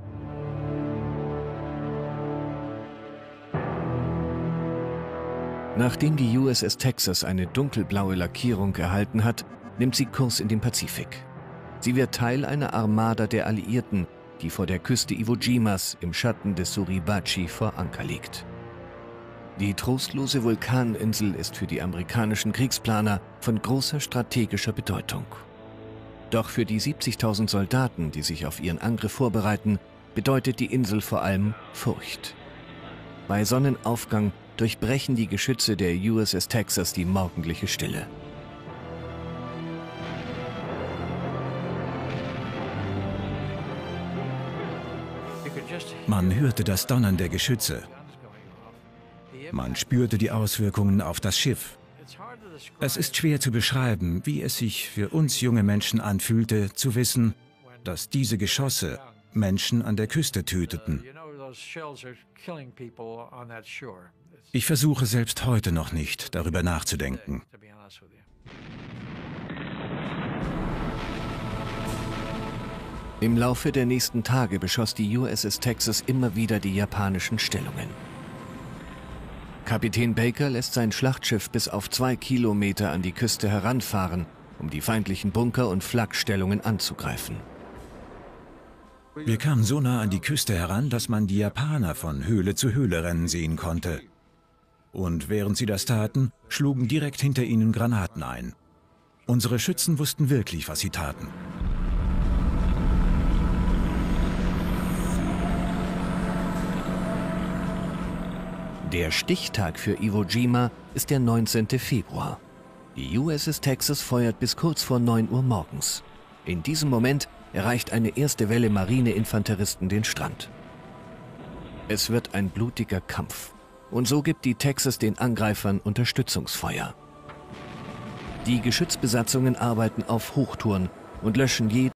Nachdem die USS Texas eine dunkelblaue Lackierung erhalten hat, nimmt sie Kurs in den Pazifik. Sie wird Teil einer Armada der Alliierten, die vor der Küste Iwo Jimas im Schatten des Suribachi vor Anker liegt. Die trostlose Vulkaninsel ist für die amerikanischen Kriegsplaner von großer strategischer Bedeutung. Doch für die 70.000 Soldaten, die sich auf ihren Angriff vorbereiten, bedeutet die Insel vor allem Furcht. Bei Sonnenaufgang durchbrechen die Geschütze der USS Texas die morgendliche Stille. Man hörte das Donnern der Geschütze. Man spürte die Auswirkungen auf das Schiff. Es ist schwer zu beschreiben, wie es sich für uns junge Menschen anfühlte, zu wissen, dass diese Geschosse Menschen an der Küste töteten. Ich versuche selbst heute noch nicht, darüber nachzudenken. Im Laufe der nächsten Tage beschoss die USS Texas immer wieder die japanischen Stellungen. Kapitän Baker lässt sein Schlachtschiff bis auf 2 Kilometer an die Küste heranfahren, um die feindlichen Bunker und Flakstellungen anzugreifen. Wir kamen so nah an die Küste heran, dass man die Japaner von Höhle zu Höhle rennen sehen konnte. Und während sie das taten, schlugen direkt hinter ihnen Granaten ein. Unsere Schützen wussten wirklich, was sie taten. Der Stichtag für Iwo Jima ist der 19. Februar. Die USS Texas feuert bis kurz vor 9 Uhr morgens. In diesem Moment erreicht eine erste Welle Marineinfanteristen den Strand. Es wird ein blutiger Kampf. Und so gibt die Texas den Angreifern Unterstützungsfeuer. Die Geschützbesatzungen arbeiten auf Hochtouren und löschen jeden